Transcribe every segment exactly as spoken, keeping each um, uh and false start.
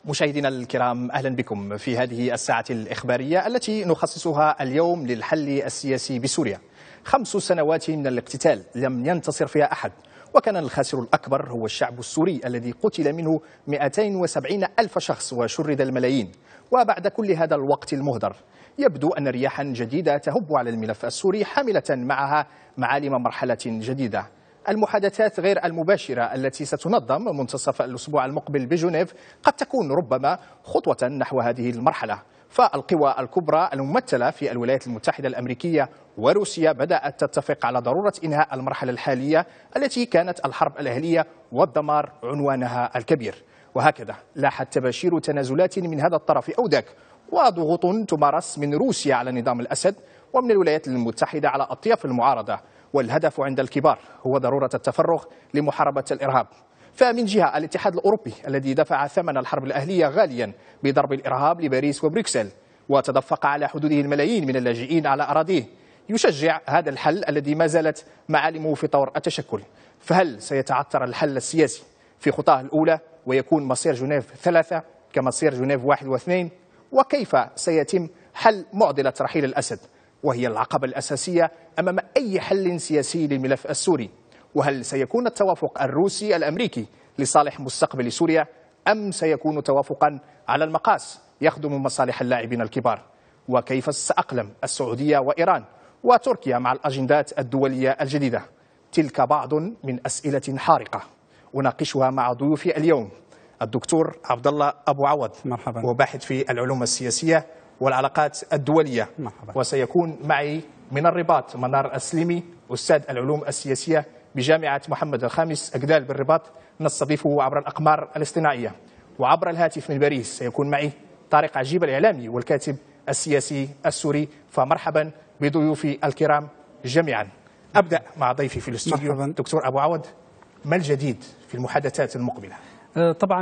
مشاهدينا الكرام، أهلا بكم في هذه الساعة الإخبارية التي نخصصها اليوم للحل السياسي بسوريا. خمس سنوات من الاقتتال لم ينتصر فيها أحد، وكان الخاسر الأكبر هو الشعب السوري الذي قتل منه مئتين وسبعين ألف شخص وشرد الملايين. وبعد كل هذا الوقت المهدر يبدو أن رياحا جديدة تهب على الملف السوري حاملة معها معالم مرحلة جديدة. المحادثات غير المباشرة التي ستنظم منتصف الأسبوع المقبل بجنيف قد تكون ربما خطوة نحو هذه المرحلة، فالقوى الكبرى الممثلة في الولايات المتحدة الأمريكية وروسيا بدأت تتفق على ضرورة إنهاء المرحلة الحالية التي كانت الحرب الأهلية والدمار عنوانها الكبير. وهكذا لاحت تباشير تنازلات من هذا الطرف أو ذاك، وضغوط تمارس من روسيا على نظام الأسد ومن الولايات المتحدة على أطياف المعارضة. والهدف عند الكبار هو ضرورة التفرغ لمحاربة الإرهاب. فمن جهة الاتحاد الأوروبي الذي دفع ثمن الحرب الأهلية غاليا بضرب الإرهاب لباريس وبروكسل وتدفق على حدوده الملايين من اللاجئين على أراضيه، يشجع هذا الحل الذي ما زالت معالمه في طور التشكل. فهل سيتعثر الحل السياسي في خطاه الأولى ويكون مصير جنيف ثلاثة كمصير جنيف واحد واثنين؟ وكيف سيتم حل معضلة رحيل الأسد وهي العقبة الأساسية أمام أي حل سياسي للملف السوري؟ وهل سيكون التوافق الروسي الأمريكي لصالح مستقبل سوريا أم سيكون توافقا على المقاس يخدم مصالح اللاعبين الكبار؟ وكيف ستأقلم السعودية وإيران وتركيا مع الأجندات الدولية الجديدة؟ تلك بعض من أسئلة حارقة أناقشها مع ضيوفي اليوم: الدكتور عبد الله أبو عوض، مرحبا، هو باحث في العلوم السياسية والعلاقات الدولية. مرحبا. وسيكون معي من الرباط منار السليمي، أستاذ العلوم السياسية بجامعة محمد الخامس أجدال بالرباط، نستضيفه عبر الأقمار الاصطناعية. وعبر الهاتف من باريس سيكون معي طارق عجيب الإعلامي والكاتب السياسي السوري. فمرحبا بضيوفي الكرام جميعا. أبدأ مع ضيفي في الاستوديو دكتور أبو عوض، ما الجديد في المحادثات المقبلة؟ طبعا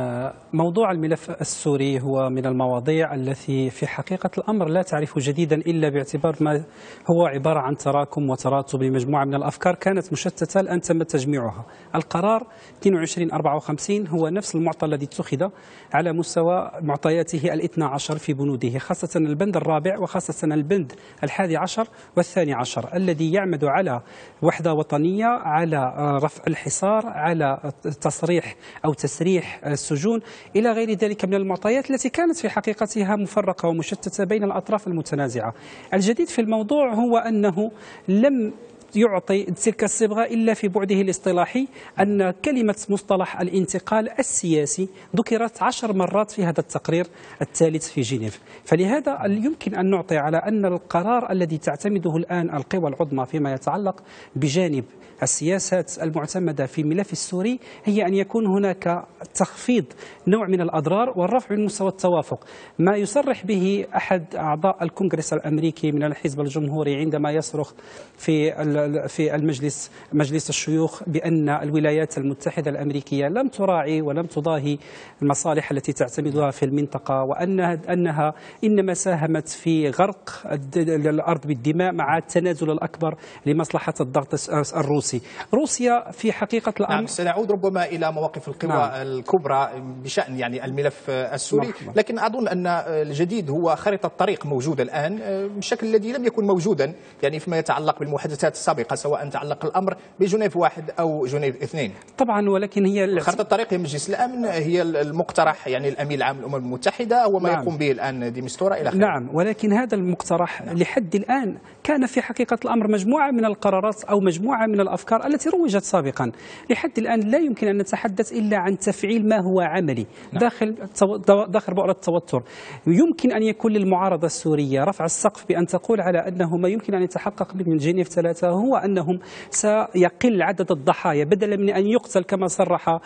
موضوع الملف السوري هو من المواضيع التي في حقيقة الأمر لا تعرف جديدا إلا باعتبار ما هو عبارة عن تراكم وتراتب لمجموعة من الأفكار كانت مشتتة الآن تم تجميعها. القرار اثنين وعشرين أربعة وخمسين هو نفس المعطى الذي اتخذ على مستوى معطياته الاثنى عشر في بنوده، خاصة البند الرابع وخاصة البند الحادي عشر والثاني عشر الذي يعمد على وحدة وطنية، على رفع الحصار، على تصريح أو تسريح السجون إلى غير ذلك من المعطيات التي كانت في حقيقتها مفرقة ومشتتة بين الأطراف المتنازعة. الجديد في الموضوع هو أنه لم يعطي تلك الصبغة إلا في بعده الاصطلاحي، أن كلمة مصطلح الانتقال السياسي ذكرت عشر مرات في هذا التقرير الثالث في جنيف. فلهذا يمكن أن نعطي على أن القرار الذي تعتمده الآن القوى العظمى فيما يتعلق بجانب السياسات المعتمدة في الملف السوري هي أن يكون هناك تخفيض نوع من الأضرار والرفع من مستوى التوافق، ما يصرح به أحد أعضاء الكونغرس الأمريكي من الحزب الجمهوري عندما يصرخ في في المجلس مجلس الشيوخ بأن الولايات المتحدة الأمريكية لم تراعي ولم تضاهي المصالح التي تعتمدها في المنطقة، وأنها أنها إنما ساهمت في غرق الأرض بالدماء مع التنازل الأكبر لمصلحة الضغط الروسي. روسيا في حقيقة الأمر نعم، سنعود ربما إلى مواقف القوى نعم. الكبرى بشأن يعني الملف السوري، مرحبا. لكن أظن أن الجديد هو خريطة الطريق موجودة الآن بالشكل الذي لم يكن موجودا يعني فيما يتعلق بالمحادثات السابقة، سواء تعلق الأمر بجنيف واحد أو جنيف اثنين. طبعا، ولكن هي خريطة الطريق هي مجلس الأمن، هي المقترح يعني الأمين العام للأمم المتحدة وما نعم. يقوم به الآن دي مستورة إلى آخره. نعم، ولكن هذا المقترح نعم. لحد الآن كان في حقيقة الأمر مجموعة من القرارات أو مجموعة من الأفكار التي روجت سابقا. لحد الآن لا يمكن أن نتحدث إلا عن تفعيل ما هو عملي نعم. داخل داخل بؤرة التوتر. يمكن أن يكون للمعارضة السورية رفع السقف بأن تقول على أنه ما يمكن أن يتحقق من جنيف ثلاثة هو أنهم سيقل عدد الضحايا، بدلا من أن يقتل كما صرح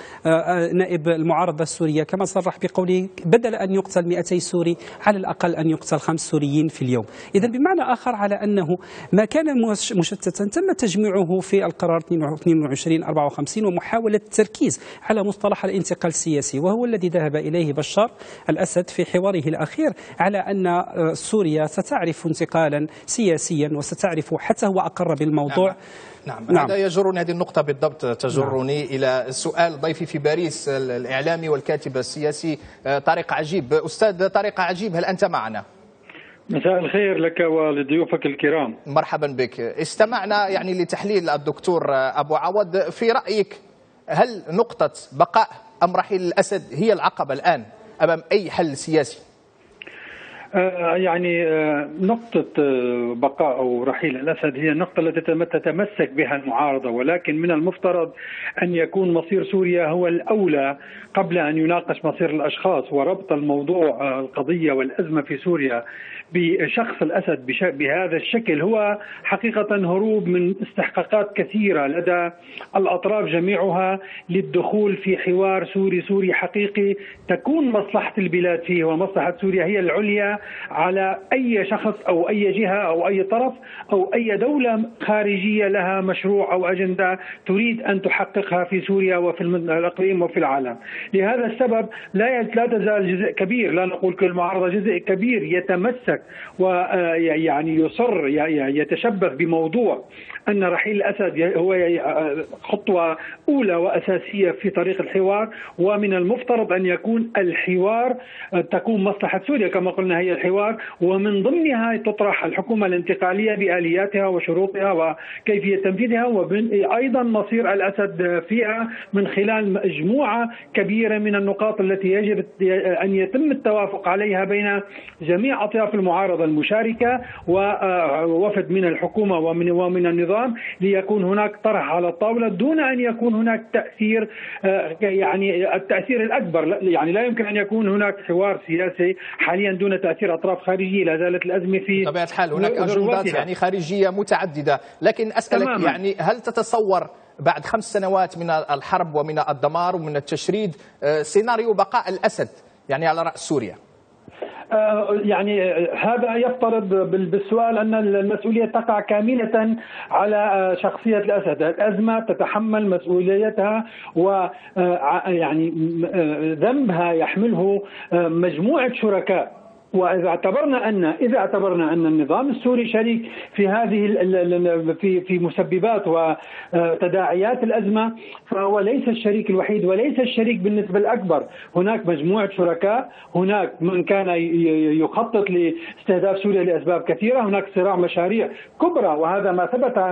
نائب المعارضة السورية، كما صرح بقوله بدل أن يقتل مئتي سوري على الأقل أن يقتل خمس سوريين في اليوم. إذا بمعنى آخر على أنه ما كان مشتتا تم تجميعه في القرار اثنين وعشرين أربعة وخمسين ومحاولة التركيز على مصطلح الانتقال السياسي، وهو الذي ذهب إليه بشار الأسد في حواره الأخير على أن سوريا ستعرف انتقالا سياسيا وستعرف، حتى هو أقر بالموضوع الموضوع. نعم. نعم. هذا يجرني، هذه النقطة بالضبط تجرني نعم. إلى سؤال ضيفي في باريس الإعلامي والكاتب السياسي طارق عجيب. أستاذ طارق عجيب، هل أنت معنا؟ مساء الخير لك ولضيوفك الكرام. مرحبا بك. استمعنا يعني لتحليل الدكتور أبو عوض. في رأيك هل نقطة بقاء أم رحيل الأسد هي العقبة الآن أمام أي حل سياسي؟ يعني نقطة بقاء أو رحيل الأسد هي النقطة التي تتمسك بها المعارضة، ولكن من المفترض أن يكون مصير سوريا هو الأولى قبل أن يناقش مصير الأشخاص. وربط الموضوع القضية والأزمة في سوريا بشخص الأسد بهذا الشكل هو حقيقة هروب من استحقاقات كثيرة لدى الأطراف جميعها للدخول في حوار سوري سوري حقيقي تكون مصلحة البلاد فيه ومصلحة سوريا هي العليا على أي شخص أو أي جهة أو أي طرف أو أي دولة خارجية لها مشروع أو أجندة تريد أن تحققها في سوريا وفي الإقليم وفي العالم. لهذا السبب لا لا تزال جزء كبير، لا نقول كل معارضة، جزء كبير يتمسك ويعني يصر يتشبث بموضوع أن رحيل الأسد هو خطوة أولى وأساسية في طريق الحوار، ومن المفترض أن يكون الحوار تكون مصلحة سوريا كما قلنا هي الحوار، ومن ضمنها تطرح الحكومة الانتقالية بآلياتها وشروطها وكيفية تنفيذها، وأيضا مصير الأسد فيها من خلال مجموعة كبيرة من النقاط التي يجب أن يتم التوافق عليها بين جميع أطياف المعارضة المشاركة ووفد من الحكومة ومن ومن النظام ليكون هناك طرح على الطاولة دون أن يكون هناك تأثير، يعني التأثير الأكبر، يعني لا يمكن أن يكون هناك حوار سياسي حاليا دون تأثير أطراف خارجية. لا زالت الأزمة في طبيعة الحال هناك أجندات يعني خارجية متعددة، لكن أسألك تماما. يعني هل تتصور بعد خمس سنوات من الحرب ومن الدمار ومن التشريد سيناريو بقاء الأسد يعني على رأس سوريا؟ يعني هذا يفترض بالسؤال أن المسؤولية تقع كاملة على شخصية الأسد. الأزمة تتحمل مسؤوليتها ويعني ذنبها يحمله مجموعة شركاء. وإذا اعتبرنا أن إذا اعتبرنا أن النظام السوري شريك في هذه في في مسببات وتداعيات الأزمة، فهو ليس الشريك الوحيد وليس الشريك بالنسبة الأكبر. هناك مجموعة شركاء، هناك من كان يخطط لاستهداف سوريا لأسباب كثيرة، هناك صراع مشاريع كبرى، وهذا ما ثبت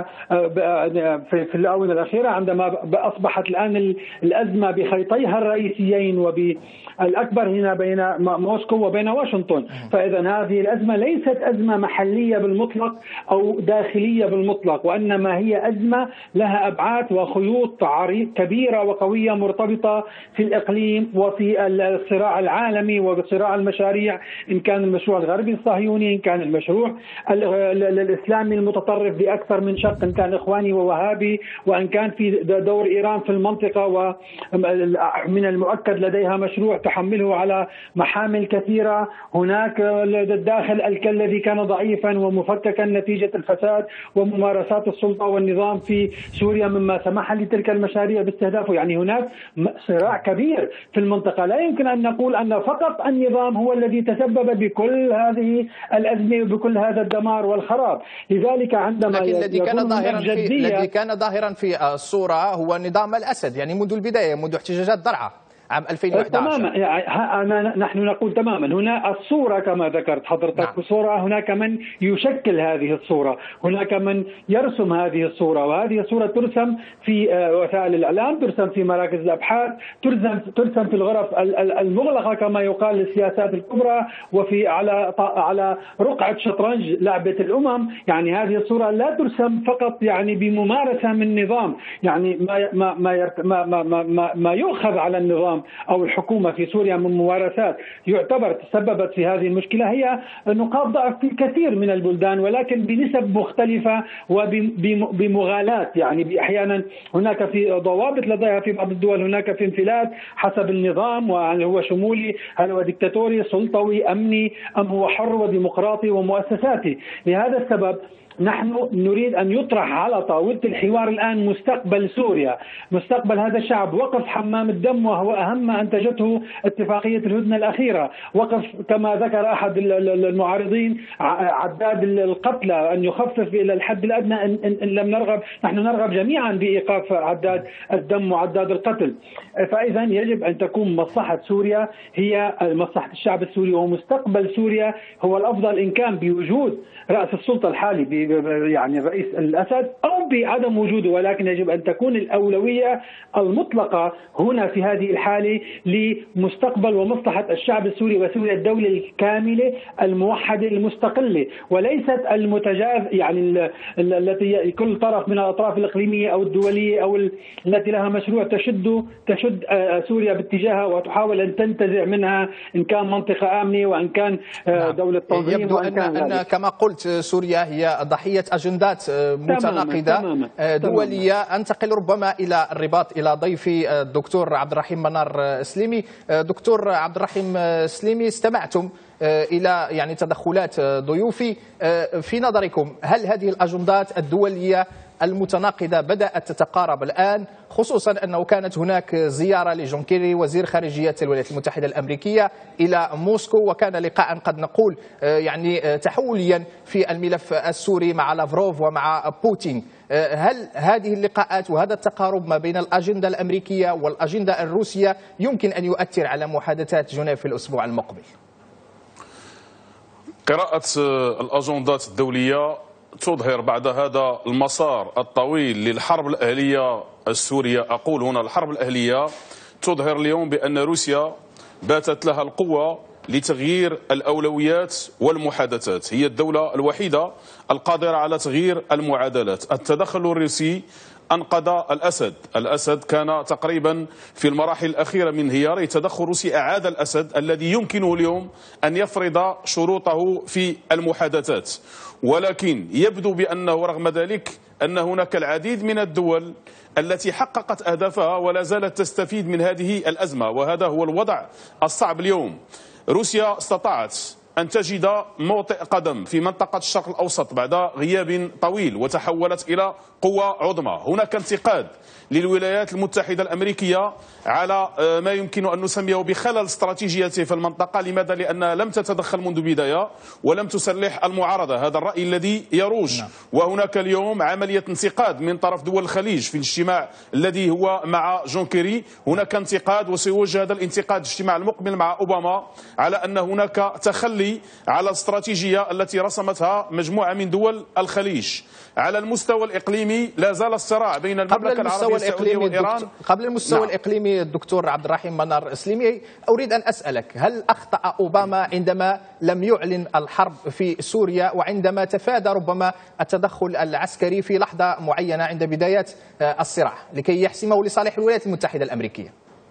في الآونة الأخيرة عندما أصبحت الآن الأزمة بخيطيها الرئيسيين وبالأكبر هنا بين موسكو وبين واشنطن. فإذا هذه الأزمة ليست أزمة محلية بالمطلق أو داخلية بالمطلق، وإنما هي أزمة لها أبعاد وخيوط كبيرة وقوية مرتبطة في الإقليم وفي الصراع العالمي وصراع المشاريع، إن كان المشروع الغربي الصهيوني، إن كان المشروع الإسلامي المتطرف بأكثر من شق، إن كان إخواني ووهابي، وإن كان في دور إيران في المنطقة، ومن المؤكد لديها مشروع تحمله على محامل كثيرة. هناك الداخل الذي كان ضعيفا ومفككا نتيجة الفساد وممارسات السلطة والنظام في سوريا مما سمح لتلك المشاريع باستهدافه. يعني هناك صراع كبير في المنطقة. لا يمكن أن نقول أن فقط النظام هو الذي تسبب بكل هذه الأزمة وبكل هذا الدمار والخراب. لذلك عندما لكن الذي كان ظاهرا في الذي كان ظاهرا في الصورة هو نظام الأسد، يعني منذ البداية، منذ احتجاجات درعا عام ألفين وأحد عشر. تماما، يعني نحن نقول تماما هنا الصورة كما ذكرت حضرتك. نعم. الصورة هناك من يشكل هذه الصورة، هناك من يرسم هذه الصورة، وهذه الصورة ترسم في وسائل الإعلام، ترسم في مراكز الأبحاث، ترسم ترسم في الغرف المغلقة كما يقال للسياسات الكبرى، وفي على على رقعة شطرنج لعبة الأمم. يعني هذه الصورة لا ترسم فقط يعني بممارسة من نظام، يعني ما ما ما ما ما, ما, ما يؤخذ على النظام أو الحكومة في سوريا من ممارسات يعتبر تسببت في هذه المشكلة هي نقاط ضعف في كثير من البلدان، ولكن بنسب مختلفة وبمغالاة. يعني أحيانا هناك في ضوابط لديها في بعض الدول، هناك في انفلات حسب النظام، وهل هو شمولي، هل هو ديكتاتوري، سلطوي، أمني، أم هو حر وديمقراطي ومؤسساتي. لهذا السبب نحن نريد أن يطرح على طاولة الحوار الآن مستقبل سوريا، مستقبل هذا الشعب، وقف حمام الدم وهو أهم ما أنتجته اتفاقية الهدنة الأخيرة، وقف كما ذكر أحد المعارضين عداد القتلى أن يخفف إلى الحد الأدنى إن, إن لم نرغب، نحن نرغب جميعا بإيقاف عداد الدم وعداد القتل. فإذا يجب أن تكون مصلحة سوريا هي مصلحة الشعب السوري، ومستقبل سوريا هو الأفضل إن كان بوجود رأس السلطة الحالي يعني الرئيس الأسد أو بعدم وجوده، ولكن يجب أن تكون الأولوية المطلقة هنا في هذه الحالة لمستقبل ومصلحة الشعب السوري وسوريا الدولة الكاملة الموحدة المستقلة، وليست المتجاوز يعني التي كل طرف من الأطراف الإقليمية أو الدولية أو التي لها مشروع تشد تشد سوريا باتجاهها وتحاول أن تنتزع منها إن كان منطقة آمنة وإن كان دولة تنظيم. يبدو أن, أن كما قلت سوريا هي ضحية أجندات متناقضة تماماً. دولية. أنتقل ربما إلى الرباط إلى ضيفي الدكتور عبد الرحيم منار سليمي. دكتور عبد الرحيم سليمي، استمعتم إلى يعني تدخلات ضيوفي. في نظركم هل هذه الأجندات الدولية المتناقضة بدأت تتقارب الآن، خصوصا أنه كانت هناك زيارة لجون كيري وزير خارجية الولايات المتحدة الأمريكية إلى موسكو، وكان لقاء قد نقول يعني تحوليا في الملف السوري مع لافروف ومع بوتين. هل هذه اللقاءات وهذا التقارب ما بين الأجندة الأمريكية والأجندة الروسية يمكن أن يؤثر على محادثات جنيف في الأسبوع المقبل؟ قراءة الأجندات الدولية تظهر بعد هذا المسار الطويل للحرب الأهلية السورية، أقول هنا الحرب الأهلية، تظهر اليوم بأن روسيا باتت لها القوة لتغيير الأولويات والمحادثات. هي الدولة الوحيدة القادرة على تغيير المعادلات. التدخل الروسي أنقذ الأسد. الأسد كان تقريبا في المراحل الأخيرة من انهياره. تدخل روسي أعاد الأسد الذي يمكنه اليوم أن يفرض شروطه في المحادثات، ولكن يبدو بأنه رغم ذلك أن هناك العديد من الدول التي حققت أهدافها ولا زالت تستفيد من هذه الأزمة، وهذا هو الوضع الصعب اليوم. روسيا استطاعت أن تجد موطئ قدم في منطقة الشرق الأوسط بعد غياب طويل وتحولت إلى قوة عظمى. هناك انتقاد للولايات المتحدة الأمريكية على ما يمكن أن نسميه بخلل استراتيجيته في المنطقة. لماذا؟ لأنها لم تتدخل منذ البداية ولم تسلح المعارضة. هذا الرأي الذي يروج. وهناك اليوم عملية انتقاد من طرف دول الخليج في الاجتماع الذي هو مع جون كيري. هناك انتقاد وسيوجه هذا الانتقاد الاجتماع المقبل مع أوباما على أن هناك تخلي على الاستراتيجية التي رسمتها مجموعة من دول الخليج. على المستوى الإقليمي لا زال الصراع بين المملكة العربية السعودية وإيران. قبل المستوى نعم. الإقليمي الدكتور عبد الرحيم منار سليمي، أريد أن أسألك هل أخطأ أوباما عندما لم يعلن الحرب في سوريا وعندما تفادى ربما التدخل العسكري في لحظة معينة عند بداية الصراع لكي يحسمه لصالح الولايات المتحدة الأمريكية؟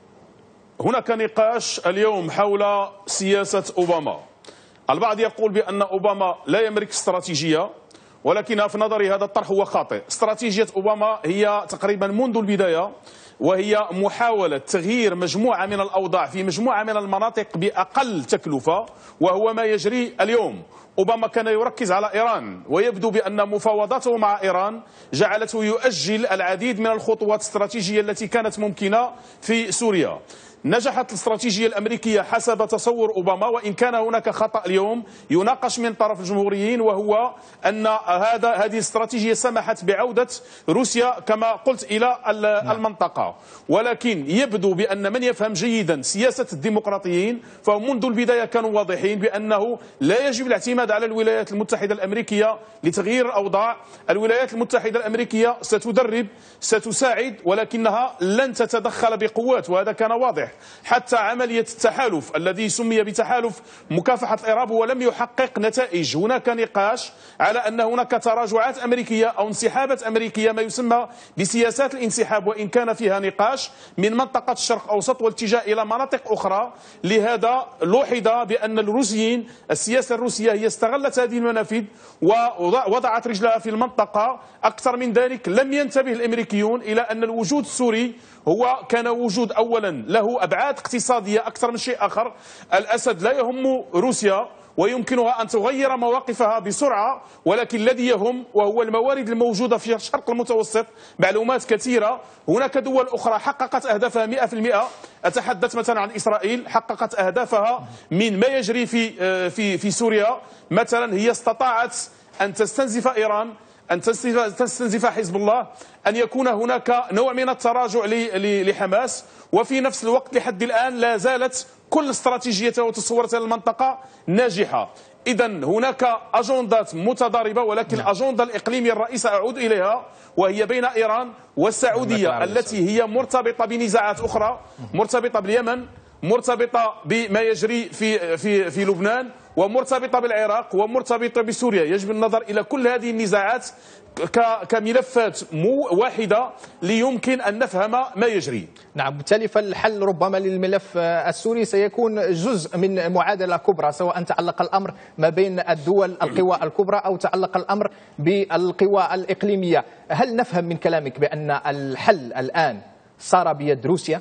هناك نقاش اليوم حول سياسة أوباما. البعض يقول بأن أوباما لا يملك استراتيجية، ولكن في نظري هذا الطرح هو خاطئ. استراتيجية أوباما هي تقريبا منذ البداية وهي محاولة تغيير مجموعة من الأوضاع في مجموعة من المناطق بأقل تكلفة، وهو ما يجري اليوم. أوباما كان يركز على إيران، ويبدو بأن مفاوضاته مع إيران جعلته يؤجل العديد من الخطوات الاستراتيجية التي كانت ممكنة في سوريا. نجحت الاستراتيجية الأمريكية حسب تصور أوباما، وإن كان هناك خطأ اليوم يناقش من طرف الجمهوريين، وهو أن هذا هذه الاستراتيجية سمحت بعودة روسيا كما قلت إلى المنطقة. ولكن يبدو بأن من يفهم جيدا سياسة الديمقراطيين فهم منذ البداية كانوا واضحين بأنه لا يجب الاعتماد على الولايات المتحدة الأمريكية لتغيير الأوضاع. الولايات المتحدة الأمريكية ستدرب ستساعد، ولكنها لن تتدخل بقوات، وهذا كان واضح. حتى عملية التحالف الذي سمي بتحالف مكافحة الإرهاب ولم يحقق نتائج. هناك نقاش على أن هناك تراجعات أمريكية أو انسحابات أمريكية، ما يسمى بسياسات الانسحاب، وإن كان فيها نقاش من منطقة الشرق الأوسط والاتجاه إلى مناطق أخرى. لهذا لوحظ بأن الروسيين السياسة الروسية هي استغلت هذه المنافذ ووضعت رجلها في المنطقة. أكثر من ذلك لم ينتبه الأمريكيون إلى أن الوجود السوري هو كان وجود أولا له أبعاد اقتصادية أكثر من شيء آخر. الأسد لا يهم روسيا، ويمكنها أن تغير مواقفها بسرعة، ولكن الذي يهم وهو الموارد الموجودة في الشرق المتوسط معلومات كثيرة. هناك دول أخرى حققت أهدافها مئة بالمئة. أتحدث مثلا عن إسرائيل، حققت أهدافها من ما يجري في في في سوريا. مثلا هي استطاعت أن تستنزف إيران، أن تستنزف حزب الله، أن يكون هناك نوع من التراجع لحماس، وفي نفس الوقت لحد الآن لا زالت كل استراتيجيتها وتصورتها للمنطقة ناجحة. إذا هناك أجندات متضاربة، ولكن نعم. الأجندة الإقليمية الرئيسة أعود إليها وهي بين إيران والسعودية التي هي مرتبطة بنزاعات أخرى، مرتبطة باليمن، مرتبطة بما يجري في في في لبنان، ومرتبطة بالعراق، ومرتبطة بسوريا. يجب النظر إلى كل هذه النزاعات كملفات واحدة ليمكن أن نفهم ما يجري. نعم، بالتالي فالحل ربما للملف السوري سيكون جزء من معادلة كبرى، سواء تعلق الأمر ما بين الدول القوى الكبرى أو تعلق الأمر بالقوى الإقليمية. هل نفهم من كلامك بأن الحل الآن صار بيد روسيا؟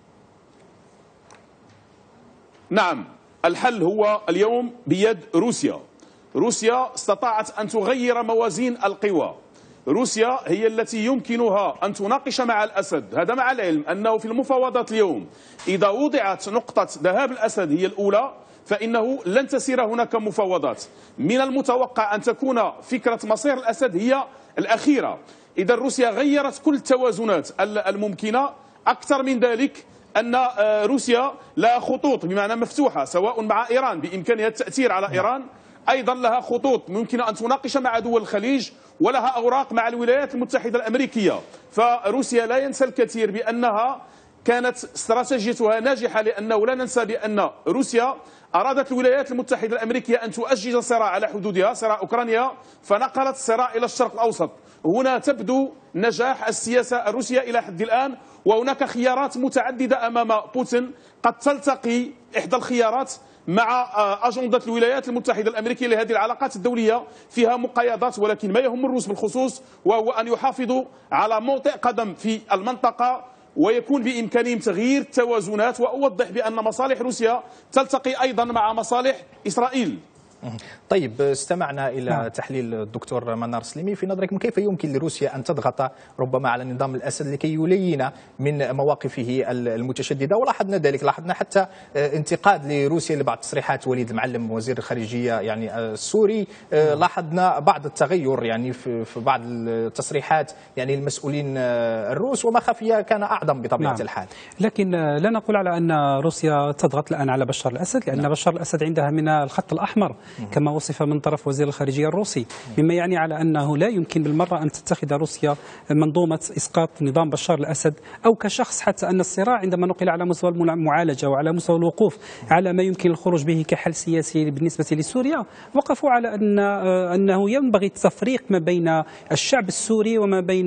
نعم، الحل هو اليوم بيد روسيا. روسيا استطاعت أن تغير موازين القوى. روسيا هي التي يمكنها أن تناقش مع الأسد، هذا مع العلم أنه في المفاوضات اليوم إذا وضعت نقطة ذهاب الأسد هي الأولى فإنه لن تسير هناك مفاوضات. من المتوقع أن تكون فكرة مصير الأسد هي الأخيرة. إذا روسيا غيرت كل التوازنات الممكنة. أكثر من ذلك أن روسيا لها خطوط بمعنى مفتوحة، سواء مع إيران بإمكانها التأثير على إيران، أيضا لها خطوط ممكن أن تناقش مع دول الخليج، ولها أوراق مع الولايات المتحدة الأمريكية. فروسيا لا ينسى الكثير بأنها كانت استراتيجيتها ناجحة، لأنه لا ننسى بأن روسيا أرادت الولايات المتحدة الأمريكية أن تؤجج صراع على حدودها، صراع أوكرانيا، فنقلت الصراع إلى الشرق الأوسط. هنا تبدو نجاح السياسة الروسية إلى حد الآن، وهناك خيارات متعددة أمام بوتين. قد تلتقي إحدى الخيارات مع أجندة الولايات المتحدة الأمريكية لهذه العلاقات الدولية فيها مقايضات، ولكن ما يهم الروس بالخصوص وهو أن يحافظوا على موطئ قدم في المنطقة، ويكون بإمكانهم تغيير التوازنات. وأوضح بأن مصالح روسيا تلتقي أيضا مع مصالح إسرائيل. طيب، استمعنا إلى تحليل الدكتور منار سليمي. في نظركم كيف يمكن لروسيا أن تضغط ربما على نظام الأسد لكي يلين من مواقفه المتشددة؟ ولاحظنا ذلك، لاحظنا حتى انتقاد لروسيا لبعض تصريحات وليد المعلم وزير الخارجية يعني السوري. لاحظنا بعض التغير يعني في بعض التصريحات يعني المسؤولين الروس، وما خفي كان أعظم بطبيعة نعم. الحال. لكن لا نقول على أن روسيا تضغط الآن على بشار الأسد، لأن نعم. بشار الأسد عندها من الخط الأحمر كما وصف من طرف وزير الخارجية الروسي، مما يعني على أنه لا يمكن بالمرة أن تتخذ روسيا منظومة إسقاط نظام بشار الأسد أو كشخص، حتى أن الصراع عندما نقل على مستوى المعالجة وعلى مستوى الوقوف على ما يمكن الخروج به كحل سياسي بالنسبة لسوريا، وقفوا على أن أنه ينبغي التفريق ما بين الشعب السوري وما بين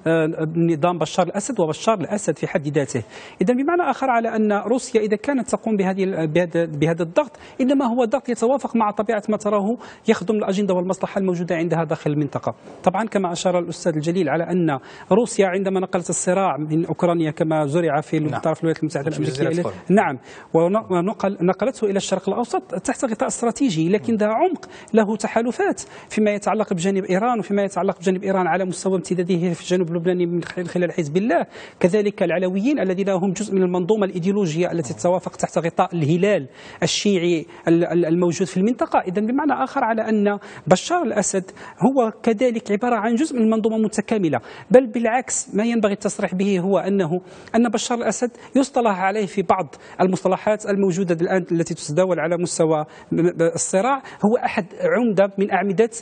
نظام بشار الأسد وبشار الأسد في حد ذاته. إذا بمعنى آخر على أن روسيا إذا كانت تقوم بهذه بهذا الضغط، إنما هو ضغط يتوافق مع طبيعة ما تراه يخدم الأجندة والمصلحة الموجودة عندها داخل المنطقة. طبعا كما أشار الأستاذ الجليل على أن روسيا عندما نقلت الصراع من أوكرانيا كما زرع في نعم. طرف الولايات المتحدة الأمريكية نعم ونقل نقلته إلى الشرق الأوسط تحت غطاء استراتيجي، لكن ذا عمق له تحالفات فيما يتعلق بجانب إيران وفيما يتعلق بجانب إيران على مستوى امتداده في الجنوب اللبناني من خلال حزب الله، كذلك العلويين الذين هم جزء من المنظومة الإيديولوجية التي تتوافق تحت غطاء الهلال الشيعي الموجود في المنطقة. إذا بمعنى آخر على أن بشار الأسد هو كذلك عبارة عن جزء من منظومة متكاملة، بل بالعكس ما ينبغي التصريح به هو أنه أن بشار الأسد يصطلح عليه في بعض المصطلحات الموجودة الآن التي تتداول على مستوى الصراع، هو أحد عمدة من أعمدة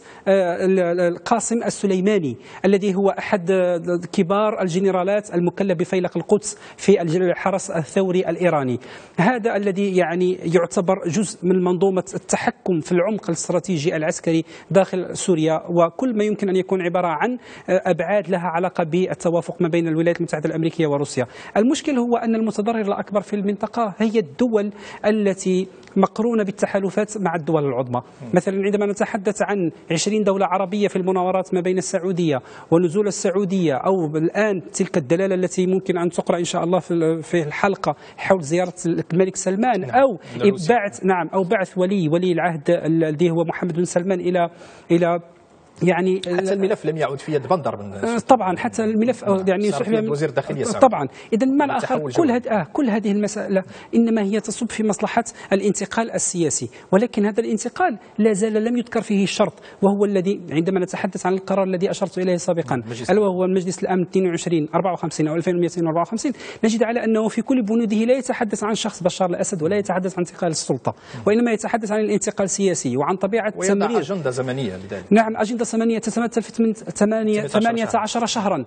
القاسم السليماني الذي هو أحد كبار الجنرالات المكلف بفيلق القدس في الحرس الثوري الإيراني. هذا الذي يعني يعتبر جزء من منظومة التحكم في العمق الاستراتيجي العسكري داخل سوريا، وكل ما يمكن أن يكون عبارة عن أبعاد لها علاقة بالتوافق ما بين الولايات المتحدة الأمريكية وروسيا. المشكل هو أن المتضرر الأكبر في المنطقة هي الدول التي مقرونة بالتحالفات مع الدول العظمى. مثلا عندما نتحدث عن عشرين دولة عربية في المناورات ما بين السعودية ونزول السعودية، أو الآن تلك الدلالة التي ممكن أن تقرأ إن شاء الله في الحلقة حول زيارة الملك سلمان، أو بعث نعم أو بعث ولي ولي العهد الولد الذي هو محمد بن سلمان إلى إلى يعني حتى الملف لم يعد في يد بندر بن طبعا حتى الملف يعني صار في يد وزير الداخلية طبعا. إذا بمعنى آخر كل هذه آه كل هذه المسألة إنما هي تصب في مصلحة الانتقال السياسي، ولكن هذا الانتقال لا زال لم يذكر فيه شرط، وهو الذي عندما نتحدث عن القرار الذي أشرت إليه سابقا ألا وهو مجلس الأمن اثنين وعشرين أربعة وخمسين أو ألفين ومئتين وأربعة وخمسين، نجد على أنه في كل بنوده لا يتحدث عن شخص بشار الأسد ولا يتحدث عن انتقال السلطة، وإنما يتحدث عن الانتقال السياسي وعن طبيعة تمرير أجندة زمنية لذلك. نعم أجندة زمنية تتمثل في ثمانية عشر شهرا،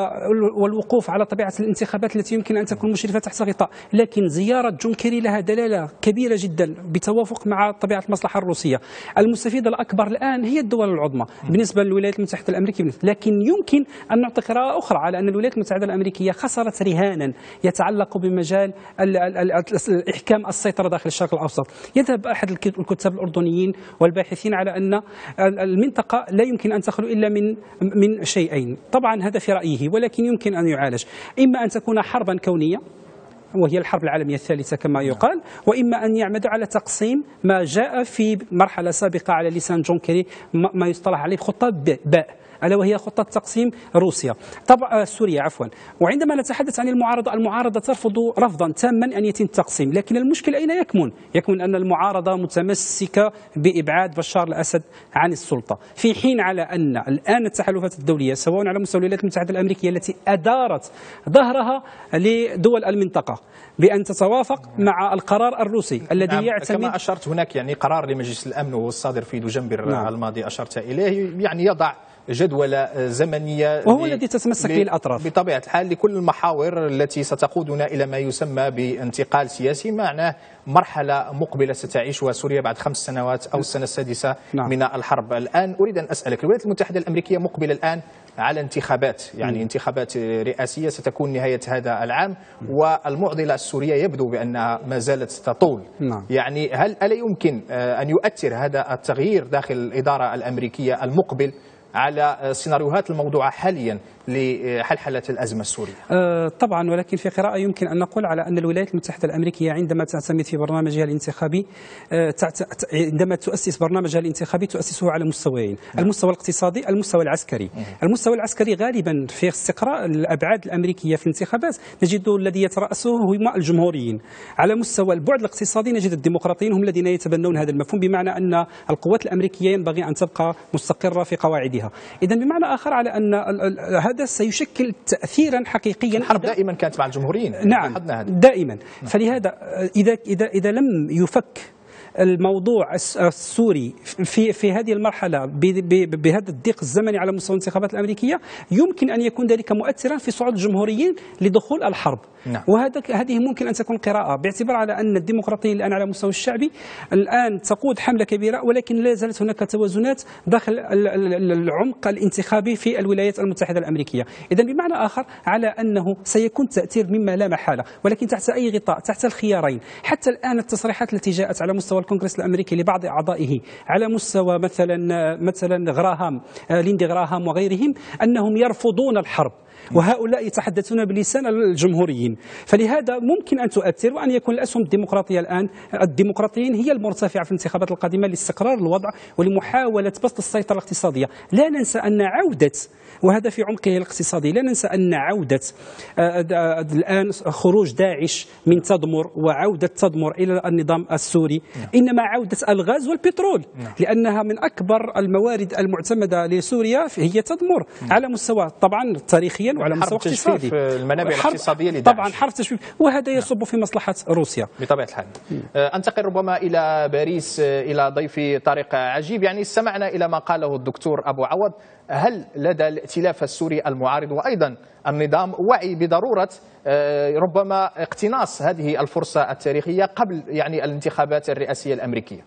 والوقوف على طبيعة الانتخابات التي يمكن أن تكون مشرفة تحت غطاء. لكن زيارة جون كيري لها دلالة كبيرة جدا بتوافق مع طبيعة المصلحة الروسية. المستفيد الأكبر الآن هي الدول العظمى بالنسبة للولايات المتحدة الأمريكية، لكن يمكن أن نعطي قراءة أخرى على أن الولايات المتحدة الأمريكية خسرت رهانا يتعلق بمجال الإحكام السيطرة داخل الشرق الأوسط. يذهب أحد الكتاب الأردنيين والباحثين على أن المنطقة لا يمكن أن تخلو إلا من من شيئين، طبعا هذا في رأيه ولكن يمكن أن يعالج، إما أن تكون حربا كونية وهي الحرب العالمية الثالثة كما يقال، وإما أن يعمدوا على تقسيم ما جاء في مرحلة سابقة على لسان جون كيري ما يصطلح عليه بخطة باء، ألا وهي خطة تقسيم روسيا طبعا سوريا عفوا. وعندما نتحدث عن المعارضة، المعارضة ترفض رفضا تاما أن يتم التقسيم، لكن المشكل أين يكمن؟ يكمن أن المعارضة متمسكة بإبعاد بشار الأسد عن السلطة، في حين على أن الآن التحالفات الدولية سواء على مستوى الولايات المتحدة الأمريكية التي أدارت ظهرها لدول المنطقة بأن تتوافق مع القرار الروسي الذي نعم يعتمد كما أشرت هناك يعني قرار لمجلس الأمن والصادر في دجنبر نعم. الماضي أشرت إليه، يعني يضع جدولة زمنية وهو الذي تتمسك به الأطراف بطبيعة الحال لكل المحاور التي ستقودنا إلى ما يسمى بانتقال سياسي، معناه مرحلة مقبلة ستعيشها سوريا بعد خمس سنوات أو السنة السادسة نعم. من الحرب. الآن أريد أن أسألك، الولايات المتحدة الأمريكية مقبلة الآن على انتخابات، يعني م. انتخابات رئاسية ستكون نهاية هذا العام، والمعضلة السورية يبدو بأنها ما زالت تطول نعم. يعني هل ألا يمكن أن يؤثر هذا التغيير داخل الإدارة الأمريكية المقبل على سيناريوهات الموضوعة حاليا لحلحلة الأزمة السورية؟ أه طبعا، ولكن في قراءة يمكن أن نقول على أن الولايات المتحدة الأمريكية عندما تعتمد في برنامجها الانتخابي أه عندما تؤسس برنامجها الانتخابي تؤسسه على مستويين، نعم. المستوى الاقتصادي، المستوى العسكري. مم. المستوى العسكري غالبا في استقراء الأبعاد الأمريكية في الانتخابات نجد الذي يترأسه هم الجمهوريين. على مستوى البعد الاقتصادي نجد الديمقراطيين هم الذين يتبنون هذا المفهوم، بمعنى أن القوات الأمريكية ينبغي أن تبقى مستقرة في قواعدها. إذا بمعنى آخر على أن هذا سيشكل تأثيرا حقيقيا. الحرب دائما كانت مع الجمهوريين. نعم دائما. نعم. فلهذا إذا إذا إذا لم يفك الموضوع السوري في في هذه المرحله بهذا الضيق الزمني على مستوى الانتخابات الامريكيه، يمكن ان يكون ذلك مؤثرا في صعود الجمهوريين لدخول الحرب. نعم. وهذا هذه ممكن ان تكون قراءه، باعتبار على ان الديمقراطيه الان على المستوى الشعبي الان تقود حمله كبيره، ولكن لا زالت هناك توازنات داخل العمق الانتخابي في الولايات المتحده الامريكيه. اذا بمعنى اخر على انه سيكون تاثير مما لا محاله، ولكن تحت اي غطاء؟ تحت الخيارين. حتى الان التصريحات التي جاءت على مستوى الكونغرس الامريكي لبعض اعضائه على مستوى مثلا مثلا غراهام ليندي غراهام وغيرهم انهم يرفضون الحرب، وهؤلاء يتحدثون بلسان الجمهوريين. فلهذا ممكن أن تؤثر، وأن يكون الأسهم الديمقراطية الآن الديمقراطيين هي المرتفعة في الانتخابات القادمة لاستقرار الوضع ولمحاولة بسط السيطرة الاقتصادية. لا ننسى أن عودة، وهذا في عمقه الاقتصادي، لا ننسى أن عودة الآن خروج داعش من تدمر وعودة تدمر إلى النظام السوري إنما عودة الغاز والبترول، لأنها من أكبر الموارد المعتمدة لسوريا هي تدمر على مستوى طبعا تاريخيا وعلى مستوى اقتصادي. المنابع الاقتصادية لداعش طبعا حرب تجفيف، وهذا يصب في مصلحة روسيا بطبيعة الحال. أنتقل ربما إلى باريس إلى ضيفي طارق عجيب. يعني استمعنا إلى ما قاله الدكتور أبو عوض. هل لدى الائتلاف السوري المعارض وأيضا النظام وعي بضرورة ربما اقتناص هذه الفرصة التاريخية قبل يعني الانتخابات الرئاسية الأمريكية؟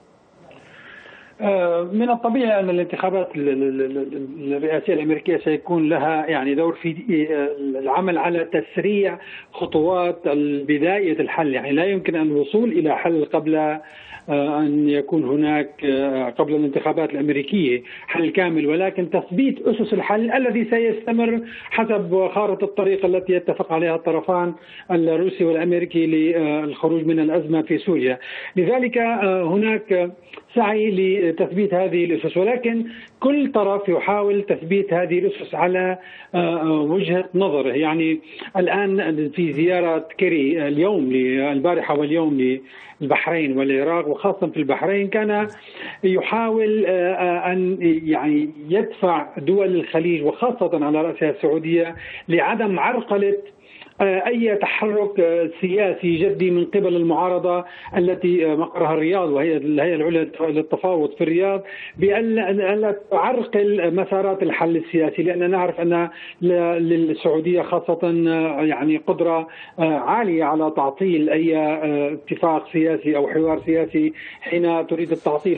من الطبيعي أن الانتخابات الرئاسية الأمريكية سيكون لها يعني دور في العمل على تسريع خطوات بداية الحل. يعني لا يمكن أن الوصول إلى حل قبل أن يكون هناك قبل الانتخابات الأمريكية حل كامل، ولكن تثبيت أسس الحل الذي سيستمر حسب خارطة الطريق التي يتفق عليها الطرفان الروسي والأمريكي للخروج من الأزمة في سوريا. لذلك هناك سعي لتثبيت هذه الأسس، ولكن كل طرف يحاول تثبيت هذه الأسس على وجهة نظره. يعني الآن في زيارة كيري اليوم البارحة واليوم للبحرين والعراق، وخاصة في البحرين كان يحاول أن يعني يدفع دول الخليج وخاصة على رأسها السعودية لعدم عرقلة أي تحرك سياسي جدي من قبل المعارضة التي مقرها الرياض وهي الهيئة العليا للتفاوض في الرياض، بأن لا تعرقل مسارات الحل السياسي، لأننا نعرف أن للسعودية خاصة يعني قدرة عالية على تعطيل أي اتفاق سياسي أو حوار سياسي حين تريد التعطيل.